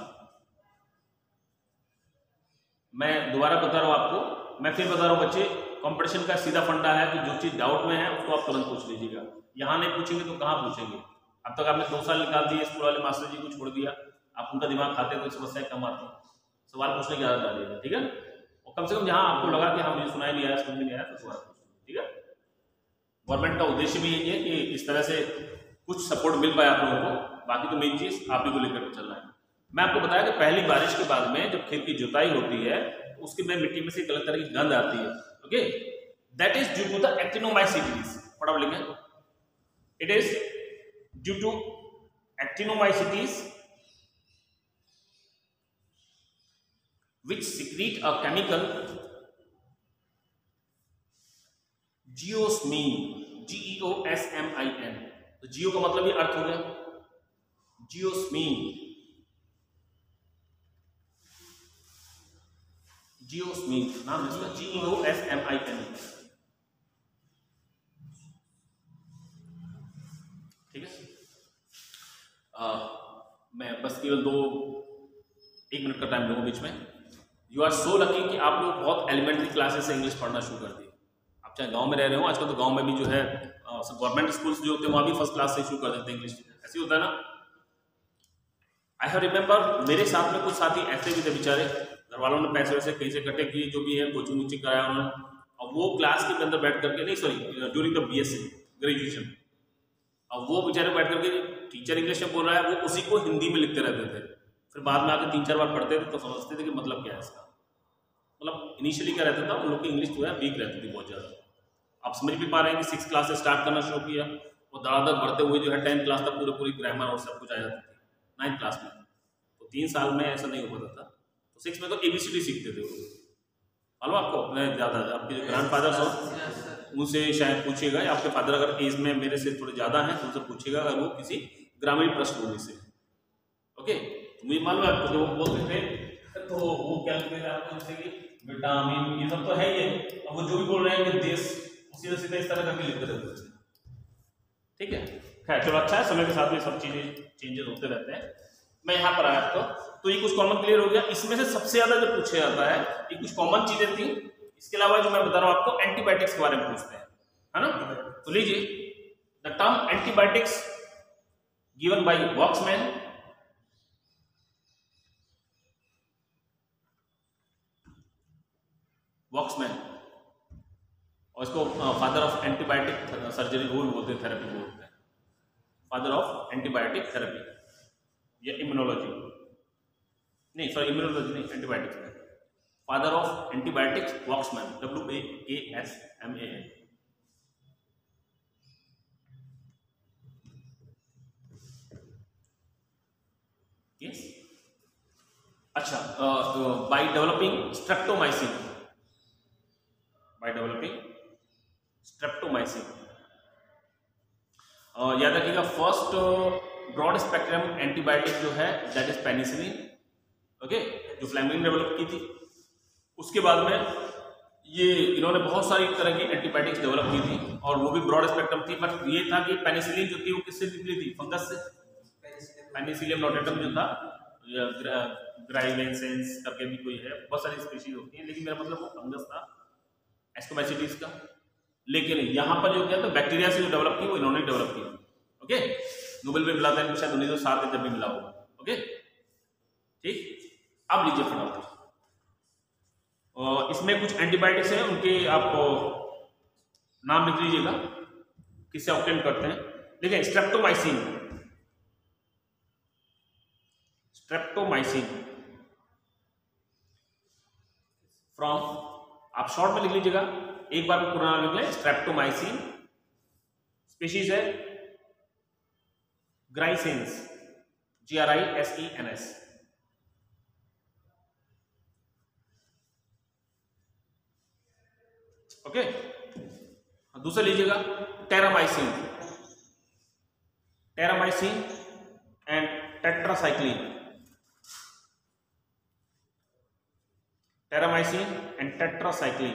मैं दोबारा बता रहा हूं आपको, मैं फिर बता रहा हूं बच्चे, कंपटीशन का सीधा फंडा है कि जो चीज डाउट में है उसको आप तुरंत पूछ लीजिएगा। यहां नहीं पूछेंगे तो कहां पूछेंगे? अब तक आपने 2 साल निकाल दिए, स्कूल वाले मास्टर जी को छोड़ दिया, आप उनका दिमाग खाते तो समस्याएं कम आती, सवाल पूछने की आदत डालिएगा, ठीक है? और कम से कम जहां आपको लगा कि हाँ मुझे सुनाई नहीं आया, समझ में नहीं आया, तो सवाल पूछिए, ठीक है? गवर्नमेंट का उद्देश्य भी यही है कि इस तरह से कुछ सपोर्ट मिल पाए आप लोगों को, बाकी तो मेन चीज आप ही को लेकर चलना है। मैं आपको बताया कि पहली बारिश के बाद में जब खेत की जुताई होती है तो उसके में मिट्टी में से एक अलग तरह की गंध आती है, okay, that is due to the actinomycetes. फटाफट लिखें, it is due to actinomycetes which secrete a chemical geosmin, Geosmin। तो जियो का मतलब ये अर्थ हो गया, जियोस्मीन, जियोस्मीन नाम इसका, GEOSMIN, ठीक है? मैं बस केवल 1 मिनट का टाइम लूंगा बीच में। यू आर सो लकी कि आप लोग बहुत एलिमेंट्री क्लासेस से इंग्लिश पढ़ना शुरू कर दिए। आप चाहे गांव में रह रहे हो, आजकल तो गांव में भी जो है गवर्नमेंट स्कूल्स जो होते हैं वहाँ भी फर्स्ट क्लास से शुरू कर देते हैं इंग्लिश, ऐसे होता है ना। आई हैव रिमेंबर, मेरे साथ में कुछ साथी ऐसे भी थे बेचारे, घर वालों ने पैसे वैसे कहीं से इकट्ठे किए, जो भी है कोचिंग वोचिंग कराया उन्होंने, और वो क्लास के अंदर बैठ करके, नहीं sorry, during the BSc graduation, अब वो बेचारे बैठ करके टीचर इंग्लिश में बोल रहा है, वो उसी को हिंदी में लिखते रहते थे। फिर बाद में आकर 3-4 बार पढ़ते थे तो समझते थे कि मतलब क्या है इसका। मतलब इनिशियली क्या रहता था, उन लोग की इंग्लिश जो है वीक रहती थी बहुत ज़्यादा। आप समझ भी पा रहे हैं कि 6 क्लास से स्टार्ट करना शुरू किया और धड़ाधड़ बढ़ते हुए जो है 10th क्लास तक पूरी ग्रामर और सब कुछ आ जाती थी। 9th क्लास में तो 3 साल में ऐसा नहीं हो पाता था, तो 6 में तो ABCD सीखते थे वो। मालूम आपको, अपने ज़्यादा आपके जो ग्रैंड फादर्स हो उनसे शायद पूछिएगा, या आपके फादर अगर एज में मेरे से थोड़े ज़्यादा हैं तो उनसे पूछिएगा अगर वो किसी ग्रामीण पृष्ठभूमि से, ओके। मुझे मालूम है आपको, जो वो बोलते थे तो वो क्या कहते हैं आपको, जैसे कि विटामिन ये सब तो है ही है, अब वो जो भी बोल रहे हैं कि देश, उसी सीधे इस तरह करके लिखते रहते हैं, ठीक है? खैर चलो, अच्छा है, समय के साथ में सब चीजें चेंजेस होते रहते हैं। मैं यहाँ पर आया तो ये कुछ कॉमन क्लियर हो गया। इसमें से सबसे ज्यादा जो पूछा जाता है ये कुछ कॉमन चीजें थी, इसके अलावा जो मैं बता रहा हूँ आपको एंटीबायोटिक्स के बारे में पूछते हैं, है ना? तो लीजिए, the term antibiotics given by Waksman, और इसको फादर ऑफ एंटीबायोटिक सर्जरी वो भी बोलते हैं, थेरेपी बोलते हैं, फादर ऑफ एंटीबायोटिक थेरेपी या इम्यूनोलॉजी, नहीं सॉरी इम्यूनोलॉजी नहीं, एंटीबायोटिक्स में father of antibiotics Waksman, WAKSMAN। Yes, अच्छा, बाय डेवलपिंग स्ट्रेप्टोमाइसिन, याद रखिएगा, फर्स्ट ब्रॉड स्पेक्ट्रम एंटीबायोटिक जो है दैट इज पेनिसिलिन, ओके, जो फ्लेमिंग डेवलप की थी। उसके बाद में ये इन्होंने बहुत सारी तरह की एंटीबायोटिक्स डेवलप की थी और वो भी ब्रॉड स्पेक्ट्रम थी, बट ये था कि पेनिसिलिन जो थी वो किससे निकली थी? फंगस से, पेनिसिलियम नोटेटम जो था, ग्राइवेंसेंस करके भी कोई है, बहुत सारी स्पीशीज होती हैं, लेकिन मेरा मतलब वो फंगस था, एस्कोबैसिडीज का। लेकिन यहाँ पर जो क्या था, बैक्टीरिया से जो डेवलप की वो इन्होंने डेवलप की, ओके। नोबेल में मिला था इनको शायद 1907 में जब भी मिला होगा, ओके, ठीक। अब लीजिए फटाफट, इसमें कुछ एंटीबायोटिक्स हैं, उनके आप नाम लिख लीजिएगा किससे ऑब्टेन करते हैं। देखिए, स्ट्रेप्टोमाइसिन फ्रॉम, आप शॉर्ट में लिख लीजिएगा, एक बार में पूरा नाम लिख लें, स्ट्रेप्टोमाइसिन, स्पीशीज है ग्राइसेंस, GRISENS, ओके। दूसरा लीजिएगा terramycin, terramycin and tetracycline, terramycin and tetracycline.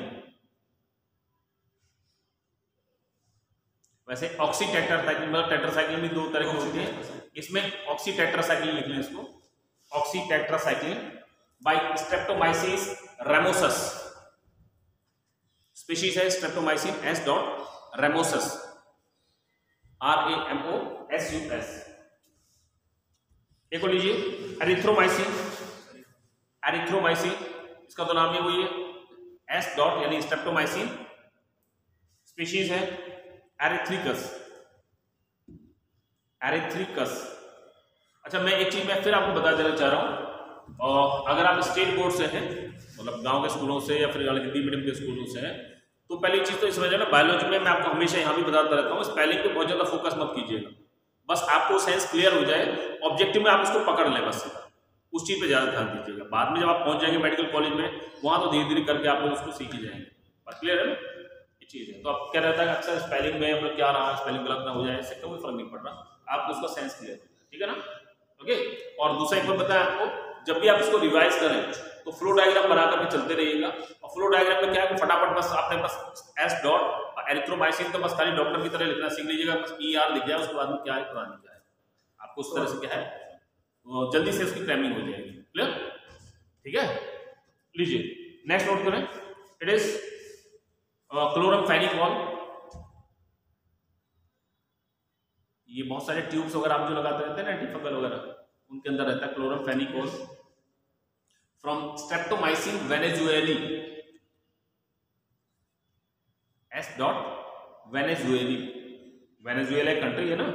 वैसे ऑक्सी टेट्रासाइक्लिन मतलब टेट्रासाइक्लिन भी 2 तरह की होती है, इसमें ऑक्सी टेट्रासाइक्लिन लिख लें इसको, oxy tetracycline by streptomyces ramosus, species है streptomycin S dot ramosus, RAMOSUS। एक और लीजिए एरिथ्रोमाइसिन, एरिथ्रोमाइसिन इसका तो नाम ही वही है एस डॉट यानी स्ट्रेप्टोमाइसिन, स्पीशीज है एरिथ्रिकस, एरिथ्रिकस। अच्छा मैं एक चीज मैं फिर आपको बता देना चाह रहा हूं, और अगर आप स्टेट बोर्ड से हैं मतलब गांव के स्कूलों से या फिर हिंदी मीडियम के स्कूलों से हैं, तो पहली चीज तो इस वजह ना बायोलॉजी में मैं आपको हमेशा यहाँ भी बताता रहता हूँ, स्पेलिंग पे बहुत ज्यादा फोकस मत कीजिएगा, बस आपको सेंस क्लियर हो जाए, ऑब्जेक्टिव में आप उसको पकड़ लें, बस उस चीज पे ज्यादा ध्यान दीजिएगा। बाद में जब आप पहुंच जाएंगे मेडिकल कॉलेज में वहां तो धीरे धीरे करके आप लोग उसको सीख ही जाएंगे, बात क्लियर है ना, ये चीज है। तो आप क्या रहता है अक्सर स्पेलिंग में मतलब क्या रहा स्पेलिंग गलत ना हो जाए, इससे कोई फर्क नहीं पड़ रहा, आपको उसका सेंस क्लियर, ठीक है ना, ओके। और दूसरा एक बार बताया आपको, जब भी आप इसको रिवाइज करें तो फ्लो डायग्राम बना करके चलते रहिएगा, और फ्लो डायग्राम में क्या है फटाफट बस आपने बस एस डॉट एरिथ्रोमाइसिन तो बस खाली डॉक्टर की तरह लिखना सीख लीजिएगा, बस ER लिख जाए, उसके बाद में क्या है पुरानी क्या है, आपको उस तरह से क्या है तो जल्दी से उसकी क्रैमिंग हो जाएगी, क्लियर, ठीक है। लीजिए नेक्स्ट नोट करें, इट इज क्लोरमफेनिकोल। ये बहुत सारे ट्यूब्स वगैरह आप जो लगाते रहते हैं ना एंटीफंगल वगैरह, उनके अंदर रहता है chloramphenicol from streptomycin venezuelae, S dot venezuelae, Venezuela country है ना।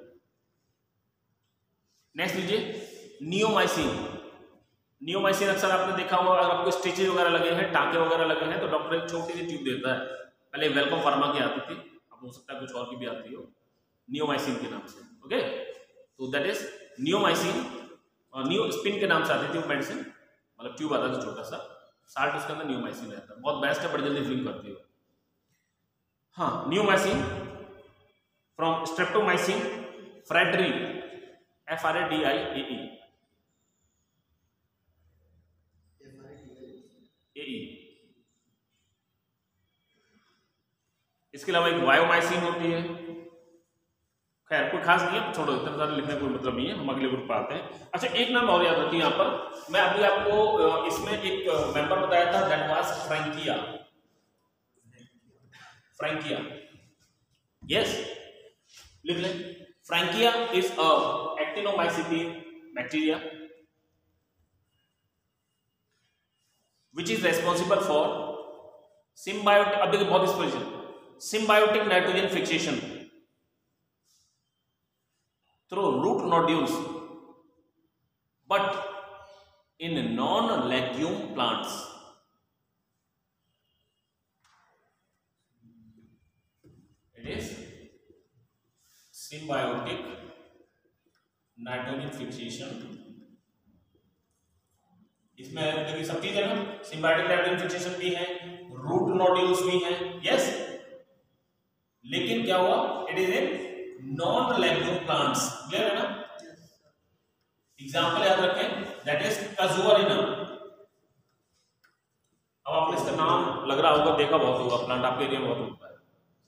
नेक्स्ट लीजिए नियोमाइसिन, नियोमाइसिन अक्सर आपने देखा होगा, अगर आपको स्टिचेज वगैरह लगे हैं, टाँके वगैरह लगे हैं, तो डॉक्टर एक छोटी सी ट्यूब देता है, पहले वेलकम फार्मा की आती थी, अब हो सकता है कुछ और की भी आती हो, नियोमाइसिन के नाम से, ओके। तो दैट इज नियोमाइसिन, और नियोस्पिन के नाम से आती थी वो मेडिसिन, मतलब ट्यूब आता था छोटा सा, साल्ट उसके अंदर नियोमाइसिन रहता है, बहुत बेस्ट है, बड़ी जल्दी फिल्म करती हो। हाँ neomycin from streptomycin fradiae, FRADIAE, इसके अलावा एक वायोमाइसिन होती है, खैर कोई खास नहीं है, छोड़ो इतना ज़्यादा लिखने कोई मतलब नहीं है, हम अगले ग्रुप पर आते हैं। अच्छा एक नाम और याद रखिए यहाँ पर, मैं अभी आपको इसमें एक मेंबर बताया था, that was Frankia, Frankia, yes लिख लें, Frankia is a actinomycetin bacteria which is responsible for symbiotic, अब देखिए बहुत special, symbiotic nitrogen fixation through root nodules but in non-legume plants. It is symbiotic nitrogen fixation, इसमें देखिए सब चीज है ना, सिम्बायोटिक नाइट्रोजन फिक्सेशन भी है, रूट नोड्यूल्स भी हैं, यस, लेकिन क्या हुआ, it is in non legume plants, clear है ना। एग्जांपल याद रखें, दैट इज काजुआरिना, अब आपने इसका नाम लग रहा होगा, देखा बहुत होगा, प्लांट आपके एरिया में बहुत होता है,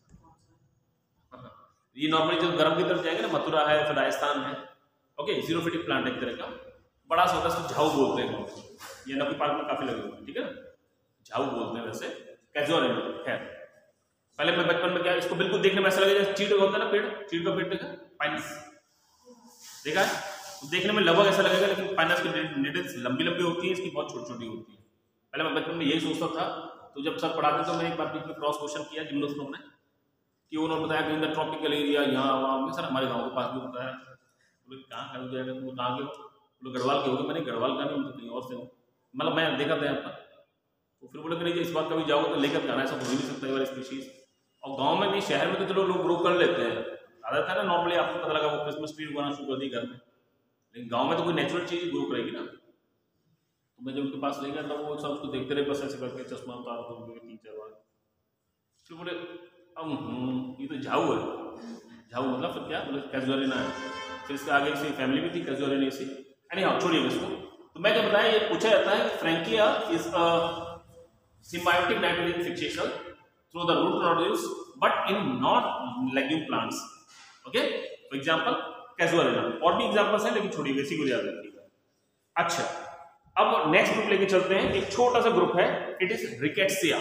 ये नॉर्मली जब गर्म की तरफ जाएंगे ना, मथुरा है फिर राजस्थान है, ओके, जीरोफिटिक प्लांट एक तरह का, बड़ा सा होता है, झाऊ बोलते हैं, ये नकली पार्क में काफी लगे हुए हैं, ठीक है, झाऊ बोलते हैं वैसे, कैजुआरिना। खैर पहले मैं बचपन में क्या, इसको बिल्कुल देखने में ऐसा लगे जैसे चीड़ होता है ना, पेड़, चीड़ का पेड़ देखा, पाइनस देखा है, तो देखने में लगभग ऐसा लगेगा, लेकिन पाइनस की नीडल्स लंबी लंबी होती है, इसकी बहुत छोटी छोटी होती है। पहले मैं बचपन में यही सोचता था, तो जब सर पढ़ाते तो मैं एक बार बीच में क्रॉस क्वेश्चन किया जिम्नोस्कोप में, कि उन्होंने बताया कि इन द ट्रॉपिकल एरिया यहाँ वहाँ में, सर हमारे गाँव के पास भी बताया, बोले कहाँ कर जाएगा, तुम कहाँ के हो, गढ़वाल के हो गए, मैंने गढ़वाल का नहीं, तो कहीं और से हो, मतलब मैं देखा था आपका, तो फिर बोले कि नहीं इस बार कभी जाओगे तो लेकर जाना, ऐसा हो ही नहीं सकता ये वाली स्पीशीज। और गांव में नहीं, शहर में तो चलो लोग ग्रो कर लेते हैं, आदत है ना, नॉर्मली आपको पता लगा वो क्रिसमस ट्री उगाना शुरू कर दी घर में, लेकिन गांव में तो कोई नेचुरल चीज ग्रो करेगी ना। तो मैं जब उनके पास ले गया तो वो सब उसको देखते रहे, बस ऐसे करके चश्मा उतार दो 3-4 बार, फिर बोले अब ये तो झाऊ है, झाऊ मतलब फिर क्या मतलब कैजुअलिना है, फिर इसके आगे इसकी फैमिली भी थी कैजुअलिनेसी। एनी हाउ छोड़िए इसको। तो मैं क्या बताया, ये पूछा जाता है Frankia is a symbiotic nitrogen fixation through the root nodules but in non legume plants. Okay, for example casuarina, और भी एग्जांपल्स हैं लेकिन छोड़िए, बेसिक को याद रखिएगा। अच्छा, अब नेक्स्ट ग्रुप लेके चलते हैं, एक छोटा सा ग्रुप है, it is rickettsia.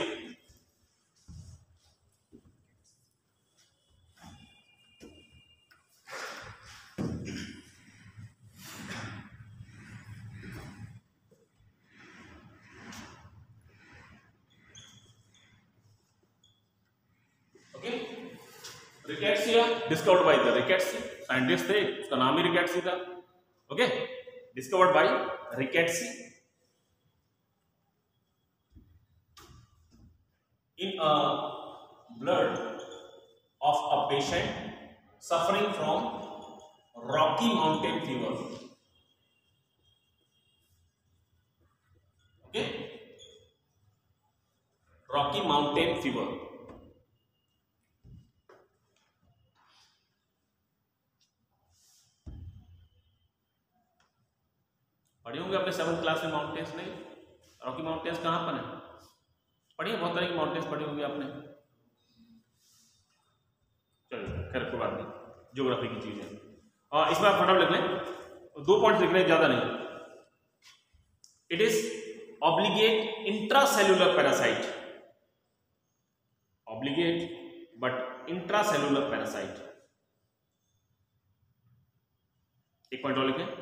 Rickettsia discovered by the Ricketts, scientist थे, उसका नाम ही रिकेट्सी था। Okay, discovered by Ricketts in a blood of a patient suffering from Rocky Mountain fever. Okay, Rocky Mountain fever. पढ़े होंगे अपने 7th क्लास में mountains, नहीं? रॉकी माउंटेन्स कहाँ पर है? पढ़िए, बहुत तरह की माउंटेन्स पढ़ी होंगी आपने। चलो खैर कोई बात नहीं, ज्योग्राफी की चीज है। और इसमें आप फटाफट लिख लें, 2 पॉइंट्स लिख लें, ज्यादा नहीं। It is obligate intracellular parasite, obligate but intracellular parasite. एक पॉइंट और लिखें,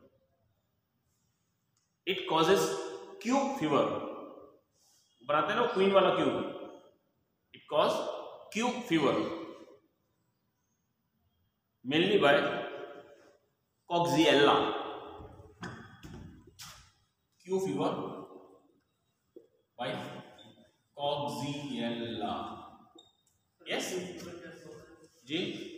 इट कॉजेज क्यूब फीवर, बनाते हैं ना क्वीन वाला Q, it cause Q fever mainly by Coxiella, Q fever by Coxiella. Yes जी,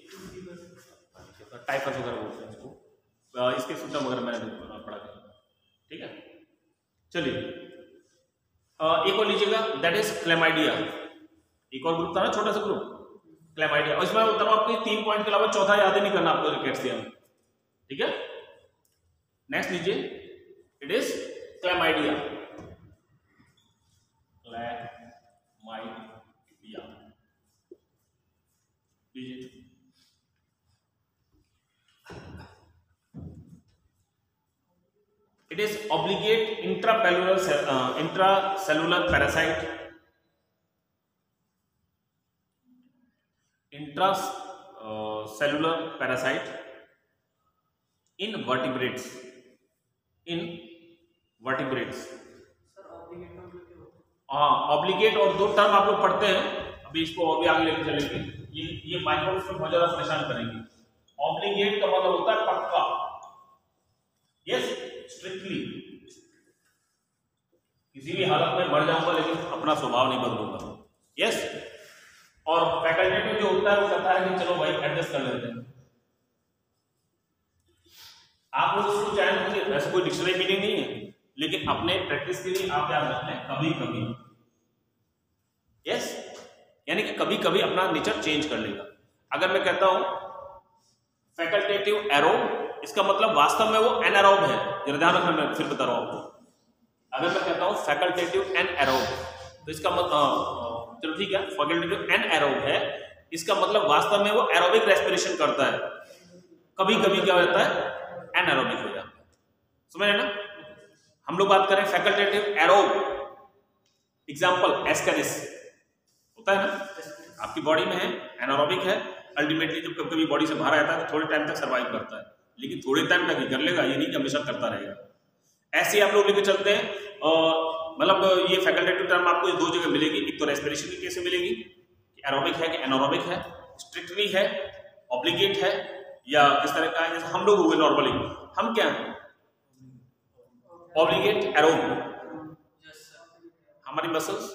टाइफस वगैरह बोलते हैं इसको, इसके सिम्टम वगैरह मैंने पढ़ा था, ठीक है। चलिए एक और लीजिएगा, दैट इज क्लेमाइडिया। एक और ग्रुप था ना, छोटा सा ग्रुप, क्लेमाइडिया। और इसमें बताऊं आपको 3 पॉइंट के अलावा चौथा याद ही नहीं करना आपको रिकेट्सिया में, ठीक है। नेक्स्ट लीजिए, इट इज क्लेमाइडिया, क्लेमाइडिया लीजिए। It is obligate intracellular parasite, intracellular parasite in vertebrates, in vertebrates। Obligate और 2 टर्म आप लोग पढ़ते हैं, अभी इसको अभी आगे लेके चलेंगे, ये माइक्रोब्स में बहुत ज्यादा परेशान करेंगे। ऑब्लिगेट का मतलब होता है पक्का, यस, स्ट्रिक्टली, किसी भी हालत में मर जाऊंगा लेकिन अपना स्वभाव नहीं बदलूंगा, यस। और फैकल्टेटिव जो होता है वो कहता है कि चलो भाई एडजस्ट कर लेते हैं। आप लोग इसको चाहें होंगे, वैसे कोई डिक्शनरी मीनिंग नहीं है, लेकिन अपने प्रैक्टिस के लिए आप याद रख लें कभी कभी, यस, यानी कि कभी कभी अपना नेचर चेंज कर लेगा। अगर मैं कहता हूं फैकल्टेटिव एरोब, इसका मतलब वास्तव में वो एनारोब है, जरा ध्यान रखना, मैं फिर बता रहा हूं आपको। अगर मैं कहता हूं फैकल्टेटिव एनारोब, तो इसका मतलब, चलो ठीक है, फैकल्टेटिव एनारोब है, इसका मतलब वास्तव में वो एरोबिक रेस्पिरेशन करता है, कभी कभी क्या होता है एनारोबिक हो जाता है, समझ रहे ना। हम लोग बात करें फैकल्टेटिव एरोब, एग्जांपल एस्कैरिस होता है ना, आपकी बॉडी में है, एनारोबिक है, अल्टीमेटली जब कभी कभी बॉडी से बाहर आता है तो थोड़े टाइम तक सर्वाइव करता है, लेकिन थोड़े टाइम तक ही कर लेगा, ये नहीं कि हमेशा करता रहेगा। ऐसे आप लोग लेके चलते हैं, मतलब ये फैकल्टेटिव टर्म आपको इस 2 जगह मिलेगी, एक तो रेस्पिरेशन की केस में मिलेगी कि एरोबिक है कि एनारोबिक है, स्ट्रिक्टली है, ऑब्लिगेट है, या किस तरह का है। जैसे हम लोग हुए नॉर्मली, हम क्या हैं, ऑब्लिगेट, एरोब, हमारी मसल्स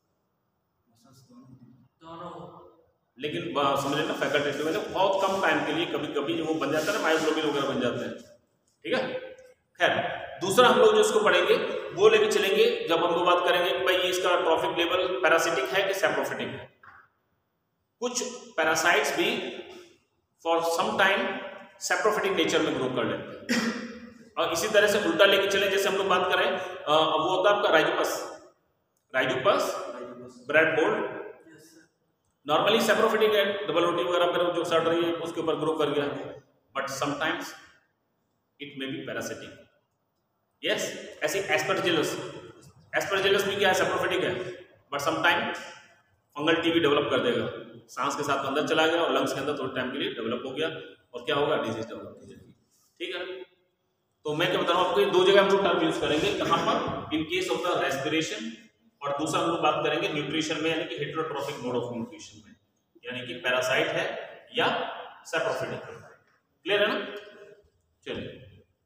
लेकिन समझ लेना फैकल्टेटिव है बहुत कम टाइम के लिए, कभी कभी जो वो बन जाता है ना, मायोग्लोबिन वगैरह बन जाते हैं, ठीक है। खैर, दूसरा हम लोग जो इसको पढ़ेंगे वो लेके चलेंगे जब हम लोग बात करेंगे कि भाई इसका ट्रॉफिक लेवल पैरासिटिक है कि सैप्रोफिटिक है। कुछ पैरासाइट्स भी for some time saprophytic nature में ग्रो कर लेते हैं। और इसी तरह से उल्टा लेके चले, जैसे हम लोग बात करें वो होता है आपका Rhizopus bread board, normally saprophytic है, डबल रोटी वगैरह पर जो सड़ रही है उसके ऊपर ग्रो कर गया, but sometimes it may be parasitic. Yes, ऐसे एस्परजिलस भी क्या है, सेप्रोफिटिक है, but sometime fungal TB develop कर देगा, सांस के साथ अंदर चला गया और लंग्स के अंदर थोड़े टाइम के लिए डेवलप हो गया और क्या होगा, डिजीज डेवलप हो जाएगी। ठीक है, तो मैं क्या बता रहा हूँ आपको, ये दो जगह हम लोग टर्म यूज करेंगे, कहाँ पर, in case of the respiration, और दूसरा हम लोग बात करेंगे न्यूट्रिशन में, यानी कि हेटेरोट्रोफिक मोड ऑफ न्यूट्रिशन में, यानी कि पैरासाइट है या सेप्रोफिटिक है। क्लियर है ना? चलिए,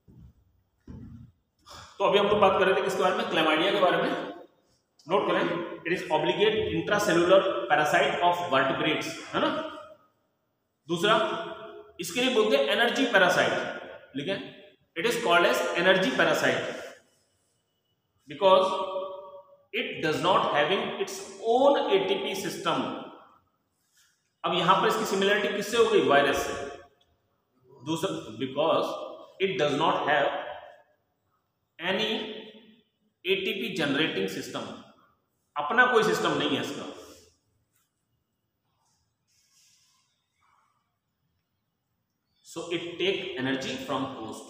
तो अभी हम लोग बात कर रहे थे किसके बारे में, क्लैमाइडिया के बारे में। नोट करें, it is obligate intracellular parasite of vertebrates, है ना। दूसरा, इसके लिए बोलते हैं एनर्जी पैरासाइट, लिखें, it is called as energy parasite because it does not having its own ATP system। अब यहां पर इसकी सिमिलरिटी किससे हो गई, वायरस से। दूसरा, because it does not have any ATP generating system, अपना कोई सिस्टम नहीं है इसका। So it take energy from host.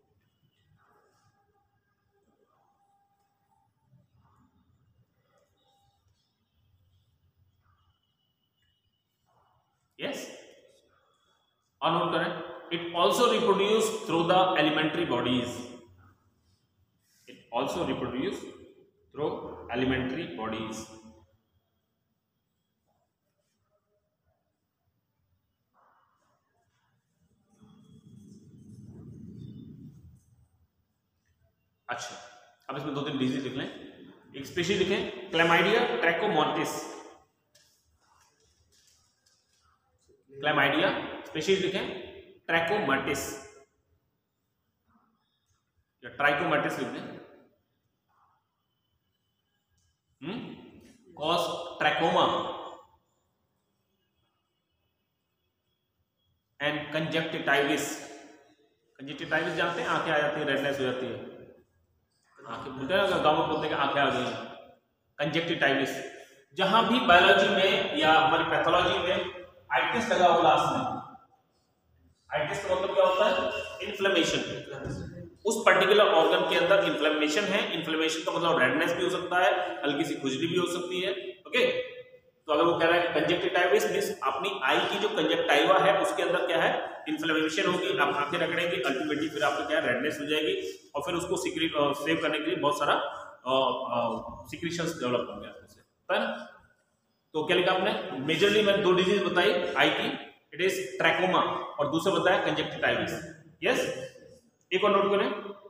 Yes, और नोट करें, it also reproduce through the alimentary bodies, it also reproduce through alimentary bodies। अच्छा, अब इसमें दो तीन डिजीज लिख लें, एक स्पीशीज लिखें, क्लैमाइडिया ट्रैकोमोर्टिस, क्लैमाइडिया स्पीशीज लिखें, ट्रैकोमर्टिस या ट्राइकोमर्टिस लिख दें, cause trachoma and conjunctivitis. Conjunctivitis जानते हैं, आंखें आ जाती है, रेडनेस हो जाती है, आंखें बोलते हैं, गाँव में बोलते हैं कि आंखें आ गई हैं, कंजक्टिवाइटिस। जहां भी बायोलॉजी में या हमारी पैथोलॉजी में आइटिस लगा हुआ लास्ट में, आइटिस का मतलब क्या होता है, इन्फ्लेमेशन, उस पर्टिकुलर ऑर्गन के अंदर इन्फ्लेमेशन है। इन्फ्लेमेशन का मतलब रेडनेस भी हो सकता है, हल्की सी खुजली भी हो सकती है। ओके, तो अगर वो कह रहा है कंजक्टिवाइटिस मींस अपनी आई की जो कंजक्टाइवा है उसके अंदर क्या है, इन्फ्लेमेशन होगी, आप आंखें रगड़ेंगे, अल्टीमेटली फिर आपको क्या है, रेडनेस हो जाएगी, और फिर उसको सेव करने के लिए बहुत सारा सिक्रीशंस डेवलप होंगे आपको से, है ना। तो क्या लिखा आपने, मेजरली मैंने दो डिजीज बताई आई की, इट इज ट्रैकोमा और दूसरा बताया कंजक्टिवाइटिस। यस, एक और नोट करें,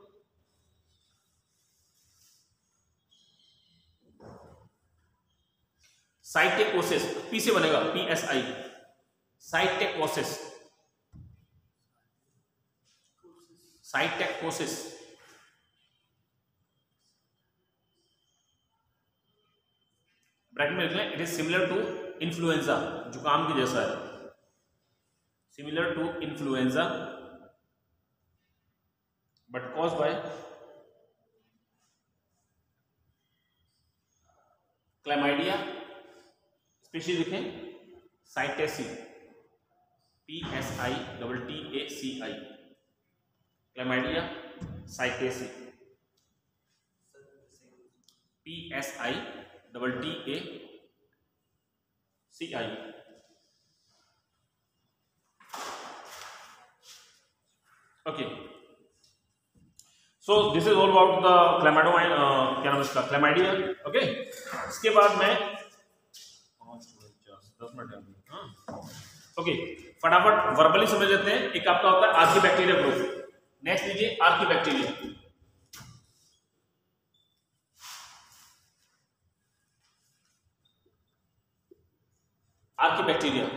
साइटेकोसिस, पी से बनेगा, PSI, साइटेकोसिस, साइटेकोसिस। ब्रैकेट में लिख लें, it is similar to influenza, जुकाम के जैसा है, similar to influenza but cause by chlamydia, species लिखें, psittaci, PSITTACI, chlamydia psittaci, PSITTACI। Okay, so this is all about the chlamydomine, क्या नाम इसका, क्लैमाइडिया। ओके, इसके बाद मैं 10 मिनट, ओके, फटाफट वर्बली समझ लेते हैं। एक आपका होता है आर्कीबैक्टीरिया ग्रुप, नेक्स्ट लीजिए आर्कीबैक्टीरिया। आर्कीबैक्टीरिया,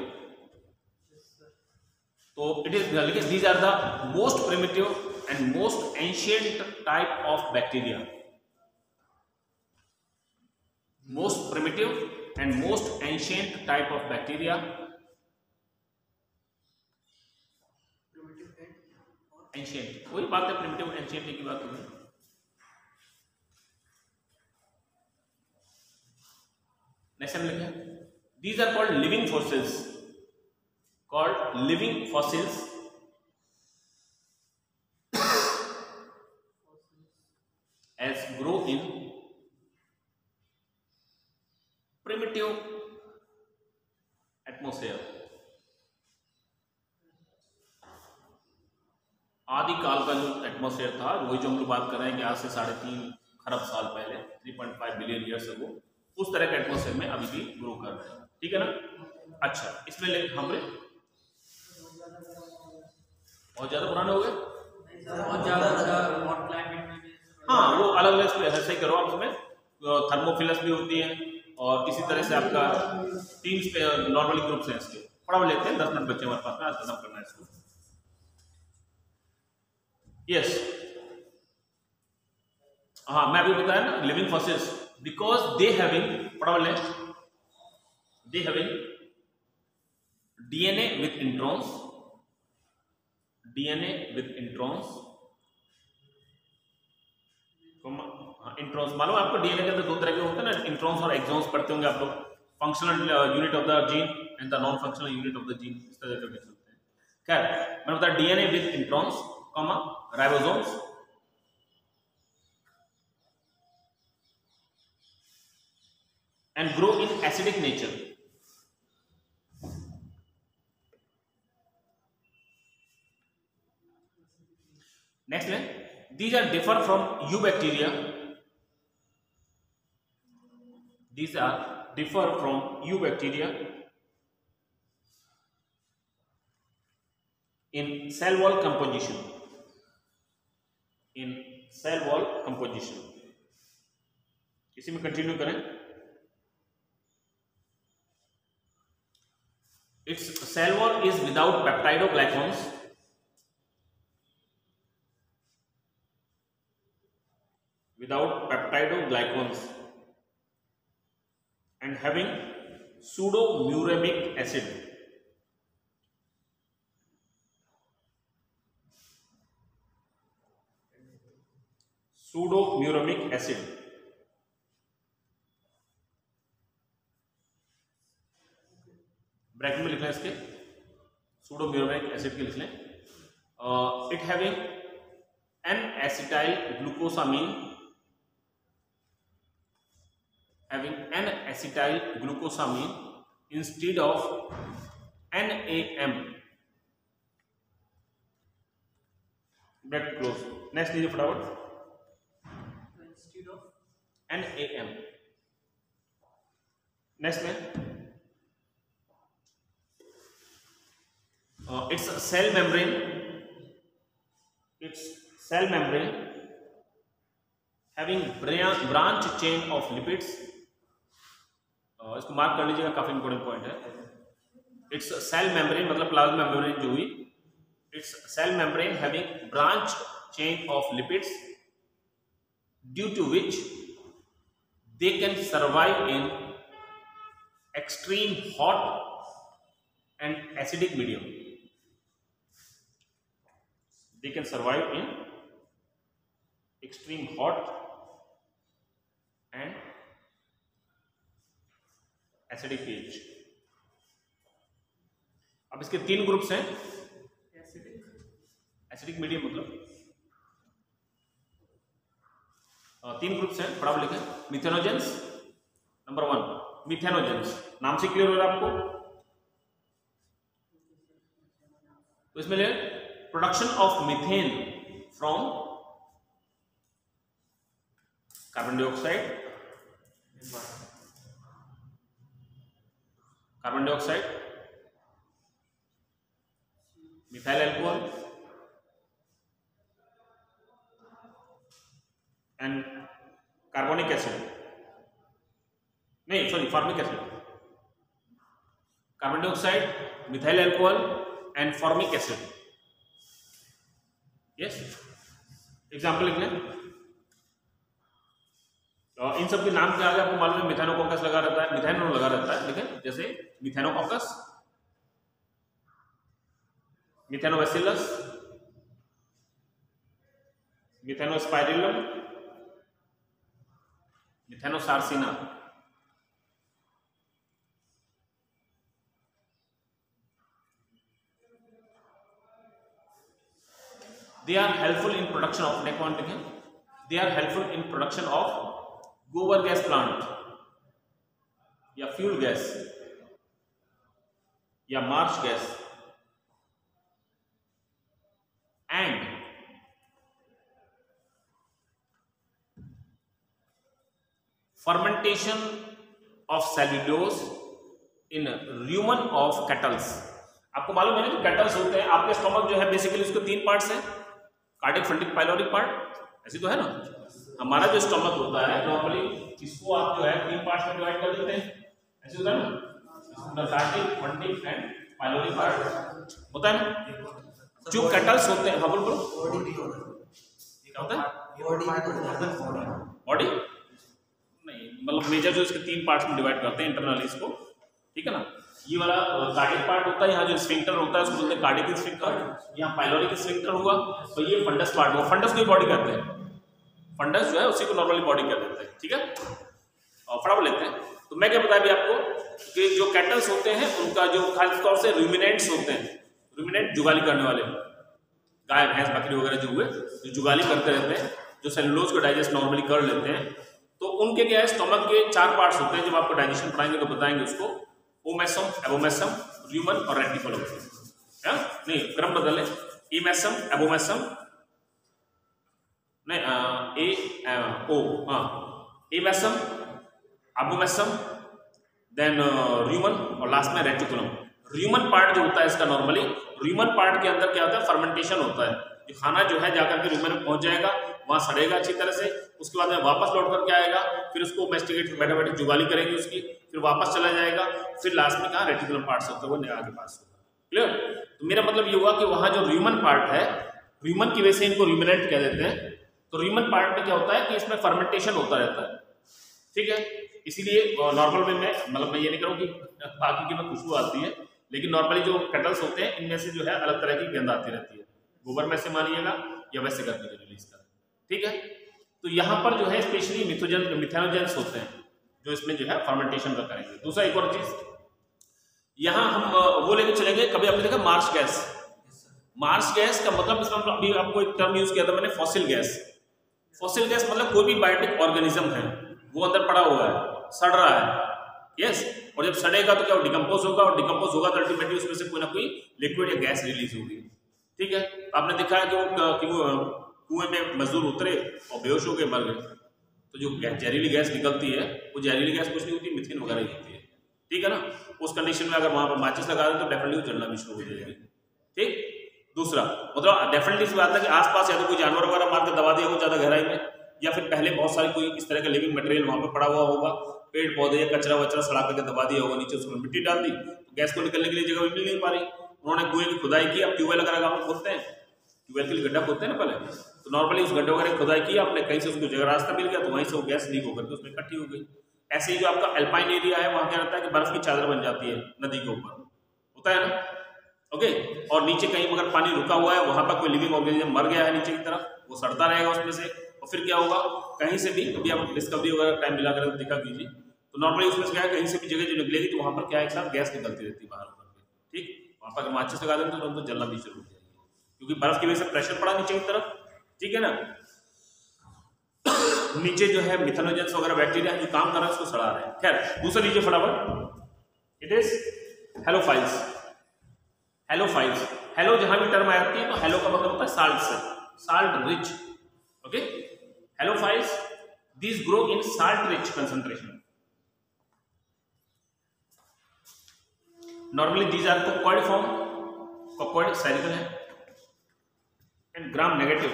तो it is, these are the most primitive and most ancient type of bacteria, most primitive and most ancient type of bacteria ancient, वही बात है, प्रिमिटिव एंशिएंट की बात होगी। नेक्स्ट हम लिखें, these are called living fossils, called living fossils as grow in primitive atmosphere। आदि काल का जो एटमॉस्फेयर था, वही जो हम लोग बात कर रहे हैं कि आज से 3.5 खरब साल पहले, 3.5 बिलियन ईयर्स अगो, उस तरह के एटमॉस्फेयर में अभी भी ग्रो कर रहे हैं, ठीक है ना। अच्छा, इसमें हमने बहुत ज्यादा पुराने हो गए, बहुत ज्यादा हॉट क्लाइमेट में भी। हाँ, वो अलग अलग ऐसे ही करो आप, उसमें थर्मोफिलस भी होती है और इसी तरह से आपका 3 नॉर्मली ग्रुप्स हैं इसके। पढ़ा लेते हैं, 10 मिनट बच्चे हमारे पास में, आज खत्म करना है इसको। यस, हाँ मैं अभी बताया ना, living fossils because they having, पढ़ा ले, they having DNA with introns, DNA with introns, introns मालूम आपको, डीएनए के अंदर 2 तरह के होते हैं ना, इंट्रॉन्स और एक्सॉन्स पढ़ते होंगे आप लोग, functional unit of the gene and the non functional unit of the gene, इस तरह करके चलते हैं। खैर मैंने बताया DNA with introns, ribosomes, and grow in acidic nature। Next में, these are differ from eubacteria, these are differ from eubacteria in cell wall composition, in cell wall composition। इसी में कंटिन्यू करें, its cell wall is without peptidoglycans, without peptidoglycans and having pseudomuramic acid, pseudomuramic acid, bracket में लिख लें इसके, pseudomuramic acid के लिख लें। It having N acetyl glucosamine, having N acetyl glucosamine instead of NAM, bracket close. Next लीजिए फटाफट, instead of NAM। Next में its cell membrane, its cell membrane having branch chain of lipids, इसको mark कर लीजिएगा, काफी important point है। its cell membrane मतलब plasma membrane जो हुई, its cell membrane having branch chain of lipids due to which they can survive in extreme hot and acidic medium, they can survive in extreme hot and acidic pH। अब इसके 3 groups हैं, acidic medium मतलब 3 groups हैं, बराबर लिखें। Methanogens, number 1 methanogens, नाम से clear हो रहा है आपको। तो इसमें ले production of methane from carbon dioxide, carbon dioxide, methyl alcohol and carbonic acid, नहीं sorry formic acid, carbon dioxide, methyl alcohol and formic acid. Yes, example लिख लें। इन सब के नाम क्या है आपको मालूम है? मिथेनोकॉकस लगा रहता है, मिथेनोल लगा रहता है, लिखें जैसे methanococcus, methanobacillus, methanospirillum, methanosarcina, they are helpful in production of they are helpful in production of gobar gas plant या फ्यूल गैस या marsh gas and fermentation of cellulose in rumen of cattles. आपको मालूम है ना जो कैटल्स होते हैं, आपके स्टोमक जो है बेसिकली उसके 3 पार्ट्स हैं, कार्डिक, फंडिक, पाइलोरिक पार्ट, ऐसे तो है ना। हमारा जो स्टोमक होता है नॉर्मली इसको आप जो है 3 पार्ट्स में डिवाइड कर देते हैं, ऐसे होता है ना, cardiac, fundic and pyloric part होता है ना। जो कैटल्स होते हैं, हाँ बोलो बॉडी भी होता है, क्या होता है, बॉडी नहीं, मतलब मेजर जो इसके 3 पार्ट्स में डिवाइड करते हैं इंटरनली इसको, ठीक है ना। ये वाला कार्डिक पार्ट होता है, यहाँ जो स्फिंक्टर होता है उसको बोलते हैं कार्डिक स्फिंक्टर, यहाँ पाइलोरिक स्फिंक्टर हुआ, तो ये फंडस पार्ट हुआ, फंडस को बॉडी कहते हैं, फंडस जो है उसी को नॉर्मली बॉडी कह देते हैं, ठीक है। और फटाफट लेते हैं। तो मैं क्या बताया अभी आपको कि जो कैटल्स होते हैं उनका जो खास तौर से रूमिनेंट्स होते हैं, रूमिनेंट जुगाली करने वाले, गाय भैंस बकरी वगैरह जो हुए जो जुगाली करते रहते हैं, जो सेलुलोज को डाइजेस्ट नॉर्मली कर लेते हैं, तो उनके क्या है स्टोमक के 4 पार्ट्स होते हैं। जब आपको डाइजेशन पढ़ाएंगे तो बताएंगे उसको, ओमेसम, एबोमेसम, र्यूमन और रेटिकुलम, है नहीं, क्रम बदल है, इमेसम, एबोमेसम, नहीं एमेसम, एबोमेसम, देन र्यूमन और लास्ट में रेटिकुलम। र्यूमन पार्ट जो होता है इसका नॉर्मली, र्यूमन पार्ट के अंदर क्या होता है, फर्मेंटेशन होता है। ये खाना जो है जाकर के र्यूमन में पहुंच जाएगा, वहाँ सड़ेगा अच्छी तरह से, उसके बाद में वापस लौट करके आएगा, फिर उसको मेस्टिकेट बैठे बैठे जुगाली करेंगे उसकी, फिर वापस चला जाएगा, फिर लास्ट में कहाँ रेटिकुलम पार्ट्स होता है वो नेहा के पास होगा। क्लियर। तो मेरा मतलब ये हुआ कि वहाँ जो र्यूमन पार्ट है, र्यूमन की वजह से इनको र्यूमिनेंट कह देते हैं। तो र्यूमन पार्ट में क्या होता है कि इसमें फर्मेंटेशन होता रहता है, ठीक है। इसीलिए नॉर्मल वे में मतलब मैं ये नहीं करूँ कि बाकी की में खुशबू आती है, लेकिन नॉर्मली जो कैटल्स होते हैं इनमें से जो है अलग तरह की गंध आती रहती है, गोबर में से मानिएगा या वैसे करके रिलीज करें, ठीक है। तो यहाँ पर जो है स्पेशली मिथेनोजेंस होते हैं जो इसमें जो है फर्मेंटेशन का करेंगे। दूसरा एक और चीज यहाँ हम वो लेके चलेंगे, कभी आपने देखा मार्श गैस, मार्श गैस का मतलब इसमें अभी आपको एक टर्म यूज किया था मैंने, फॉसिल गैस। फॉसिल गैस मतलब कोई भी बायोटिक ऑर्गेनिज्म है वो अंदर पड़ा हुआ है, सड़ रहा है, यस, और जब सड़ेगा तो क्या डिकम्पोज होगा, और डिकम्पोज होगा तो अल्टीमेटली उसमें से कोई ना कोई लिक्विड या गैस रिलीज होगी, ठीक है। आपने देखा है कि वो कुएं में मजदूर उतरे और बेहोश हो गए, मर गए, तो जो जहरीली गैस निकलती है वो जहरीली गैस कुछ नहीं होती, मिथेन वगैरह ही होती है, ठीक है ना। उस कंडीशन में अगर वहां पर माचिस लगा दें तो डेफिनेटली वो जलना भी शुरू हो जाएगी, ठीक। दूसरा मतलब डेफिनेटली इस बात है कि आसपास या तो कोई जानवर वगैरह मार कर दबा दिया हो ज्यादा गहराई में, या फिर पहले बहुत सारी कोई इस तरह का लिविंग मटेरियल वहां पर पड़ा हुआ होगा, पेड़ पौधे या कचरा वचरा सड़ा करके दबा दिया होगा, नीचे उसमें मिट्टी डाल दी तो गैस को निकलने के लिए जगह मिल नहीं पा रही। उन्होंने कुएं की खुदाई की, अब ट्यूबवेल वगैरह हम खोदते हैं, ट्यूबवेल के लिए गड्ढा खोदते हैं ना पहले, तो नॉर्मली उस गड्ढे वगैरह खुदाई की आपने, कहीं से उसको जगह रास्ता मिल गया तो वहीं से वो गैस लीक होकर के उसमें इकट्ठी हो गई। ऐसे ही जो आपका अल्पाइन एरिया है वहां क्या रहता है कि बर्फ की चादर बन जाती है नदी के ऊपर, होता है ना, ओके। और नीचे कहीं अगर पानी रुका हुआ है वहां पर कोई लिविंग ऑर्गेनिज्म मर गया है नीचे की तरफ, वो सड़ता रहेगा उसमें से, और फिर क्या होगा कहीं से भी, कभी आप डिस्कवरी वगैरह टाइम मिला कर देखा कीजिए, तो नॉर्मली उसमें से क्या है कहीं से भी जगह जो निकलेगी तो वहां पर क्या है एक साथ गैस निकलती रहती है बाहर ऊपर के, ठीक। वहां पर माचिस लगा देंगे तो जलना भी शुरू हो जाएगी, क्योंकि बर्फ की वजह से प्रेशर पड़ा नीचे की तरफ, ठीक है ना। नीचे जो है मिथेनोजेंस वगैरह बैक्टीरिया जो काम कर रहा है उसको सड़ा रहे हैं। खैर दूसरा लीजिए फटाफट, it is halophiles. Halophiles, halo जहां भी टर्म आती है तो हेलो का मतलब होता है साल्ट से, salt rich, okay. Halophiles these grow in salt rich concentration, normally these are coccoid form, coccoid spherical है and gram negative,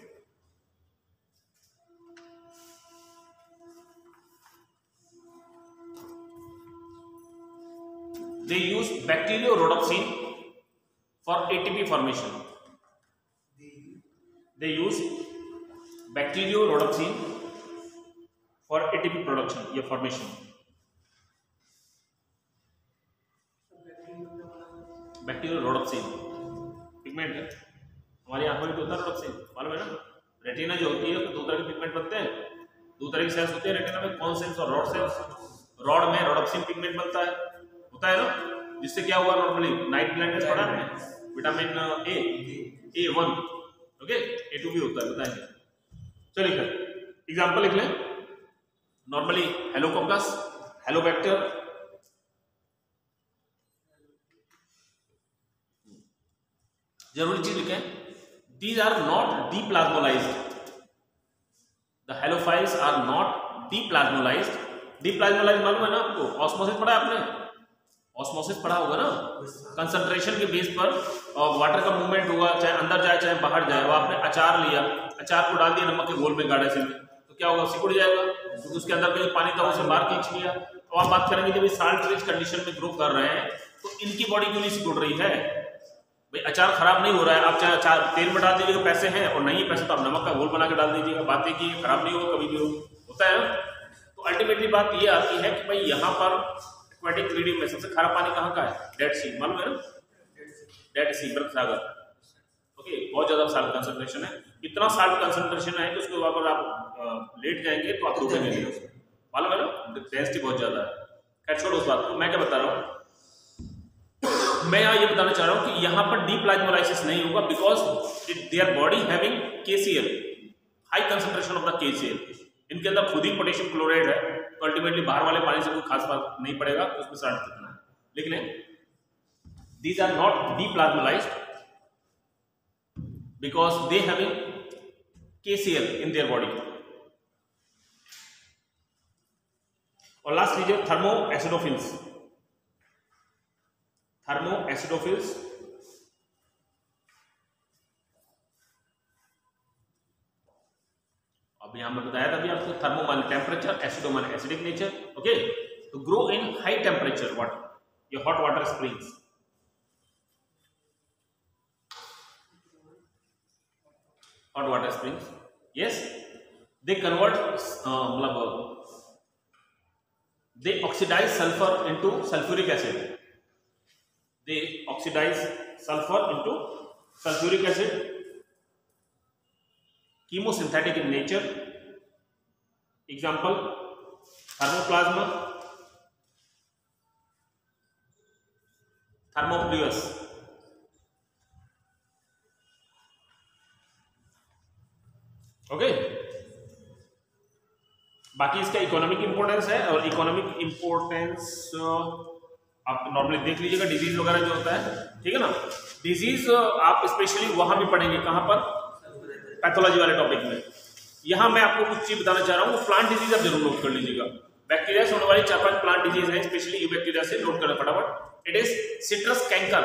they use bacteriorhodopsin for ATP formation, they use bacteriorhodopsin for ATP production या formation। Bacteriorhodopsin pigment है, हमारी आंखों में होता है rhodopsin, मालूम है ना, रेटिना जो होती है तो दो तरह के पिगमेंट बनते हैं, दो तरह की सेल्स होते हैं रेटिना में, कौन सेल्स और रॉड सेल्स। रॉड में रोडोप्सिन पिगमेंट बनता है, होता है ना, जिससे क्या हुआ नॉर्मली नाइट ब्लाइंडनेस पढ़ा है, विटामिन A1 ओके, A2 भी होता है बताएंगे। चलिए फिर एग्जांपल लिख लें, नॉर्मली हेलोकोकस, हेलोबैक्टर, जरूरी चीज लिखें, these are not deplasmolized, the halophiles are not deplasmolized। deplasmolized मालूम है ना आपको, ऑस्मोसिस पढ़ा आपने, ऑस्मोसिस पढ़ा होगा ना, कंसंट्रेशन के बेस पर वाटर का मूवमेंट हुआ, चाहे अंदर जाए चाहे बाहर जाए। वो आपने अचार लिया, अचार को डाल दिया नमक के घोल में गाढ़े से, तो क्या होगा, सिकुड़ जाएगा, क्योंकि उसके अंदर का जो पानी था उसे बाहर खींच लिया। तो आप बात करेंगे जब ये साल्ट रिच कंडीशन में ग्रो कर रहे हैं तो इनकी बॉडी क्यों नहीं सिकुड़ रही है भाई, अचार खराब नहीं हो रहा है, आप चाहे अचार तेल में डाल दीजिएगा, पैसे हैं, और नहीं पैसे तो आप नमक का घोल बना के डाल दीजिएगा, बातें की खराब नहीं होगा, कभी भी होता है ना। तो अल्टीमेटली बात ये आती है कि भाई यहाँ पर एक्वेटिक मीडियम में सबसे खारा पानी कहाँ का है, डेड सी, मालूम है ना, डेड सी, बर्फ सागर, ओके, बहुत ज्यादा साल्ट कंसंट्रेशन है, इतना साल्ट कंसंट्रेशन है कि उसके ऊपर आप लेट जाएंगे तो आप डूबेंगे नहीं, मालूम है ना, डेंसिटी बहुत ज्यादा है। खैर छोड़ो उस बात को, मैं क्या बता रहा हूँ, मैं यहाँ ये बताना चाह रहा हूँ कि यहाँ पर डीप्लाज्मोलाइसिस नहीं होगा, because their body having KCl, high concentration of the KCl, इनके अंदर खुद ही पोटेशियम क्लोराइड है, तो अल्टीमेटली बाहर वाले पानी से कोई खास बात नहीं पड़ेगा, तो उसमें साल्ट कितना है लिख लें। These are not deplasmolyzed because they having KCl in their body. और लास्ट लीजिए थर्मो एसिडोफिल्स, थर्मो एसिडोफिल्स अब यहां मैं बताया था अभी आपको, थर्मो माने टेम्परेचर, एसिडो माने एसिडिक नेचर, ओके, तो grow in high temperature water, ये hot water springs, hot water springs, yes, they convert मतलब they oxidize sulfur into sulfuric acid, they oxidize sulfur into sulfuric acid, chemosynthetic in nature, example thermoplasma, thermoplus, okay. बाकी इसका economic importance है, और economic importance आप normally देख लीजिएगा, disease वगैरह जो होता है, ठीक है ना, डिजीज आप स्पेशली वहां भी पढ़ेंगे, कहां पर, पैथोलॉजी वाले टॉपिक में। यहां मैं आपको कुछ चीज बताना चाह रहा हूं, प्लांट डिजीज आप जरूर नोट कर लीजिएगा, बैक्टीरिया से होने वाली 4-5 प्लांट डिजीज है, स्पेशली यू बैक्टीरिया से, नोट करना फटाफट। It is citrus canker,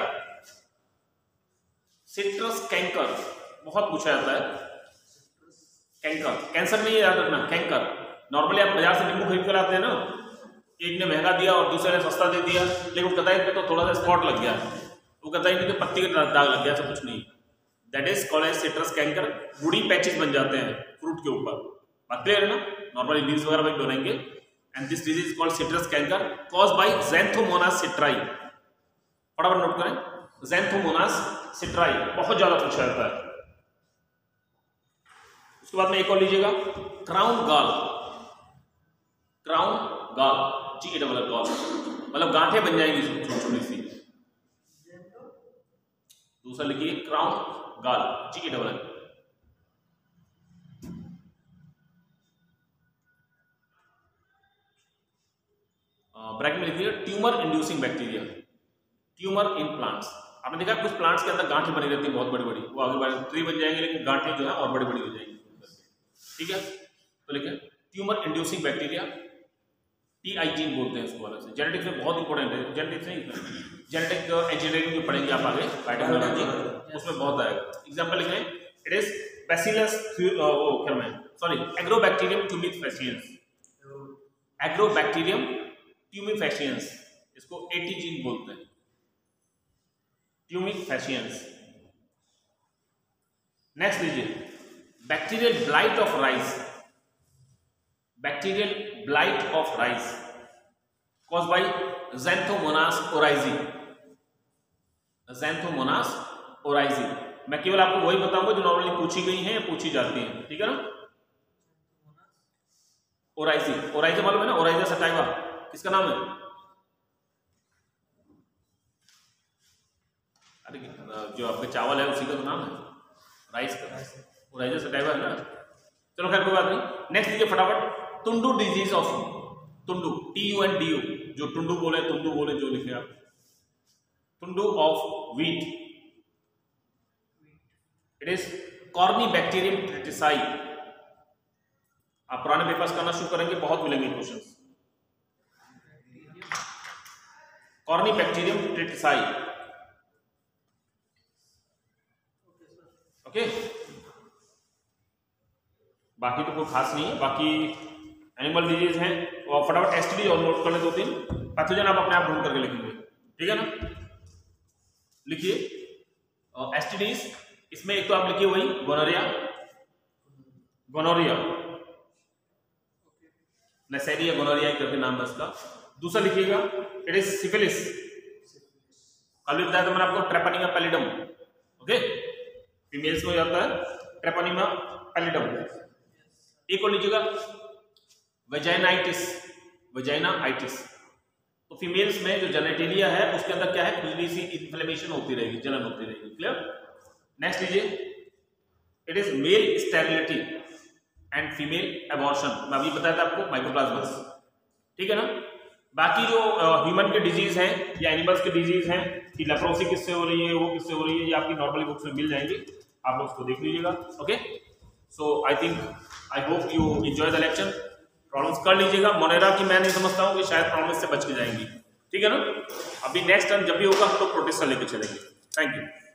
citrus canker बहुत पूछा जाता है, कैंकर, कैंसर नहीं याद रखना, कैंकर। नॉर्मली आप बाजार से नींबू खरीद कर आते हैं ना, एक ने महंगा दिया और दूसरे ने सस्ता दे दिया, लेकिन कतई पे तो थोड़ा सा स्पॉट लग गया, वो कतई नहीं तो पत्ती का दाग लग गया, ऐसा कुछ नहीं, that is called as citrus canker. बूढ़ी पैचेस बन जाते हैं फ्रूट के ऊपर, बात क्लियर है ना, नॉर्मली लीव्स वगैरह भी बनाएंगे, and this disease is called citrus canker, caused by Xanthomonas citri, फटाफट नोट करें, ज़ैंथोमोनास सिट्राई बहुत ज्यादा पूछा जाता है। उसके बाद में एक और लीजिएगा, crown gall, crown gall, GALL gall, मतलब गांठें बन जाएंगी छोटी छोटी सी। दूसरा लिखिए क्राउन गॉल, GALL। ब्रैकेट में लिखिए tumour inducing bacteria, tumour in plants. आपने देखा कुछ प्लांट्स के अंदर गांठें बनी रहती है बहुत बड़ी बड़ी, वो आगे बढ़ ट्री बन जाएंगे, लेकिन गांठें जो है और बड़ी बड़ी हो जाएंगी, ठीक है। तो लिखिए tumour inducing bacteria, TI gene बोलते हैं इसको अलग से, जेनेटिक्स में बहुत इंपॉर्टेंट है, जेनेटिक्स नहीं, जेनेटिक इंजीनियरिंग में पढ़ेंगे आप आगे, बायोटेक्नोलॉजी, उसमें बहुत आएगा। एग्जांपल लिखें, it is bacillus Agrobacterium tumefaciens, Agrobacterium tumefaciens, इसको AT जीन बोलते हैं, ट्यूमिफेसिएंस। नेक्स्ट लीजिए, bacterial blight of rice, bacterial blight of rice caused by Xanthomonas oryzae, Xanthomonas oryzae, मैं केवल आपको वही बताऊंगा जो नॉर्मली पूछी गई हैं या पूछी जाती हैं, ठीक है ना। ओराइजा मालूम है ना, ओराइजा सटाइवा किसका नाम है? अरे जो आपके चावल है उसी का तो नाम है, राइस का, ओराइजा सटाइवा है ना। चलो खैर कोई बात नहीं। नेक्स्ट लीजिए फटाफट, tundu disease of tundu, TUNDU, जो टुंडू बोले जो लिखे आप, tundu of wheat, it is Corynebacterium tritici. आप पुराने पेपर्स करना शुरू करेंगे, बहुत मिलेंगे क्वेश्चंस। Corynebacterium tritici, okay. बाकी तो कोई खास नहीं है, बाकी एनिमल डिजीज हैं। और फटाफट STD और नोट कर ले 2-3 पैथोजन, आप अपने आप ढूंढ करके लिखेंगे, ठीक है ना। लिखिए STDs, इसमें एक तो आप लिखिए वही गोनोरिया, नेसेरिया गोनोरिया करके नाम है उसका। दूसरा लिखिएगा इट इज सिफिलिस, कल भी बताया था मैंने आपको, ट्रेपनीमा पैलिडम, ओके। फीमेल्स में हो जाता है ट्रेपनीमा पैलिडम। एक और लीजिएगा वेजाइनाइटिस। तो फीमेल्स में जो जेनेटेलिया है उसके अंदर क्या है, खुजली सी इन्फ्लेमेशन होती रहेगी, जलन होती रहेगी, क्लियर। नेक्स्ट लीजिए, it is male sterility and female abortion, मैं अभी बताया था आपको, माइकोप्लाज्मास, ठीक है ना। बाकी जो ह्यूमन के डिजीज हैं या एनिमल्स के डिजीज हैं कि लेप्रोसी किससे हो रही है, वो किससे हो रही है, ये आपकी नॉर्मली बुक्स में मिल जाएंगी, आप लोग उसको देख लीजिएगा, okay. So I hope you enjoy the lecture. Problems कर लीजिएगा। मोनेरा की मैं नहीं समझता हूँ कि शायद प्रॉब्लम से बच के जाएंगी, ठीक है ना। अभी नेक्स्ट टाइम जब भी होगा हम लोग प्रोटेस्टर लेके चलेंगे। Thank you.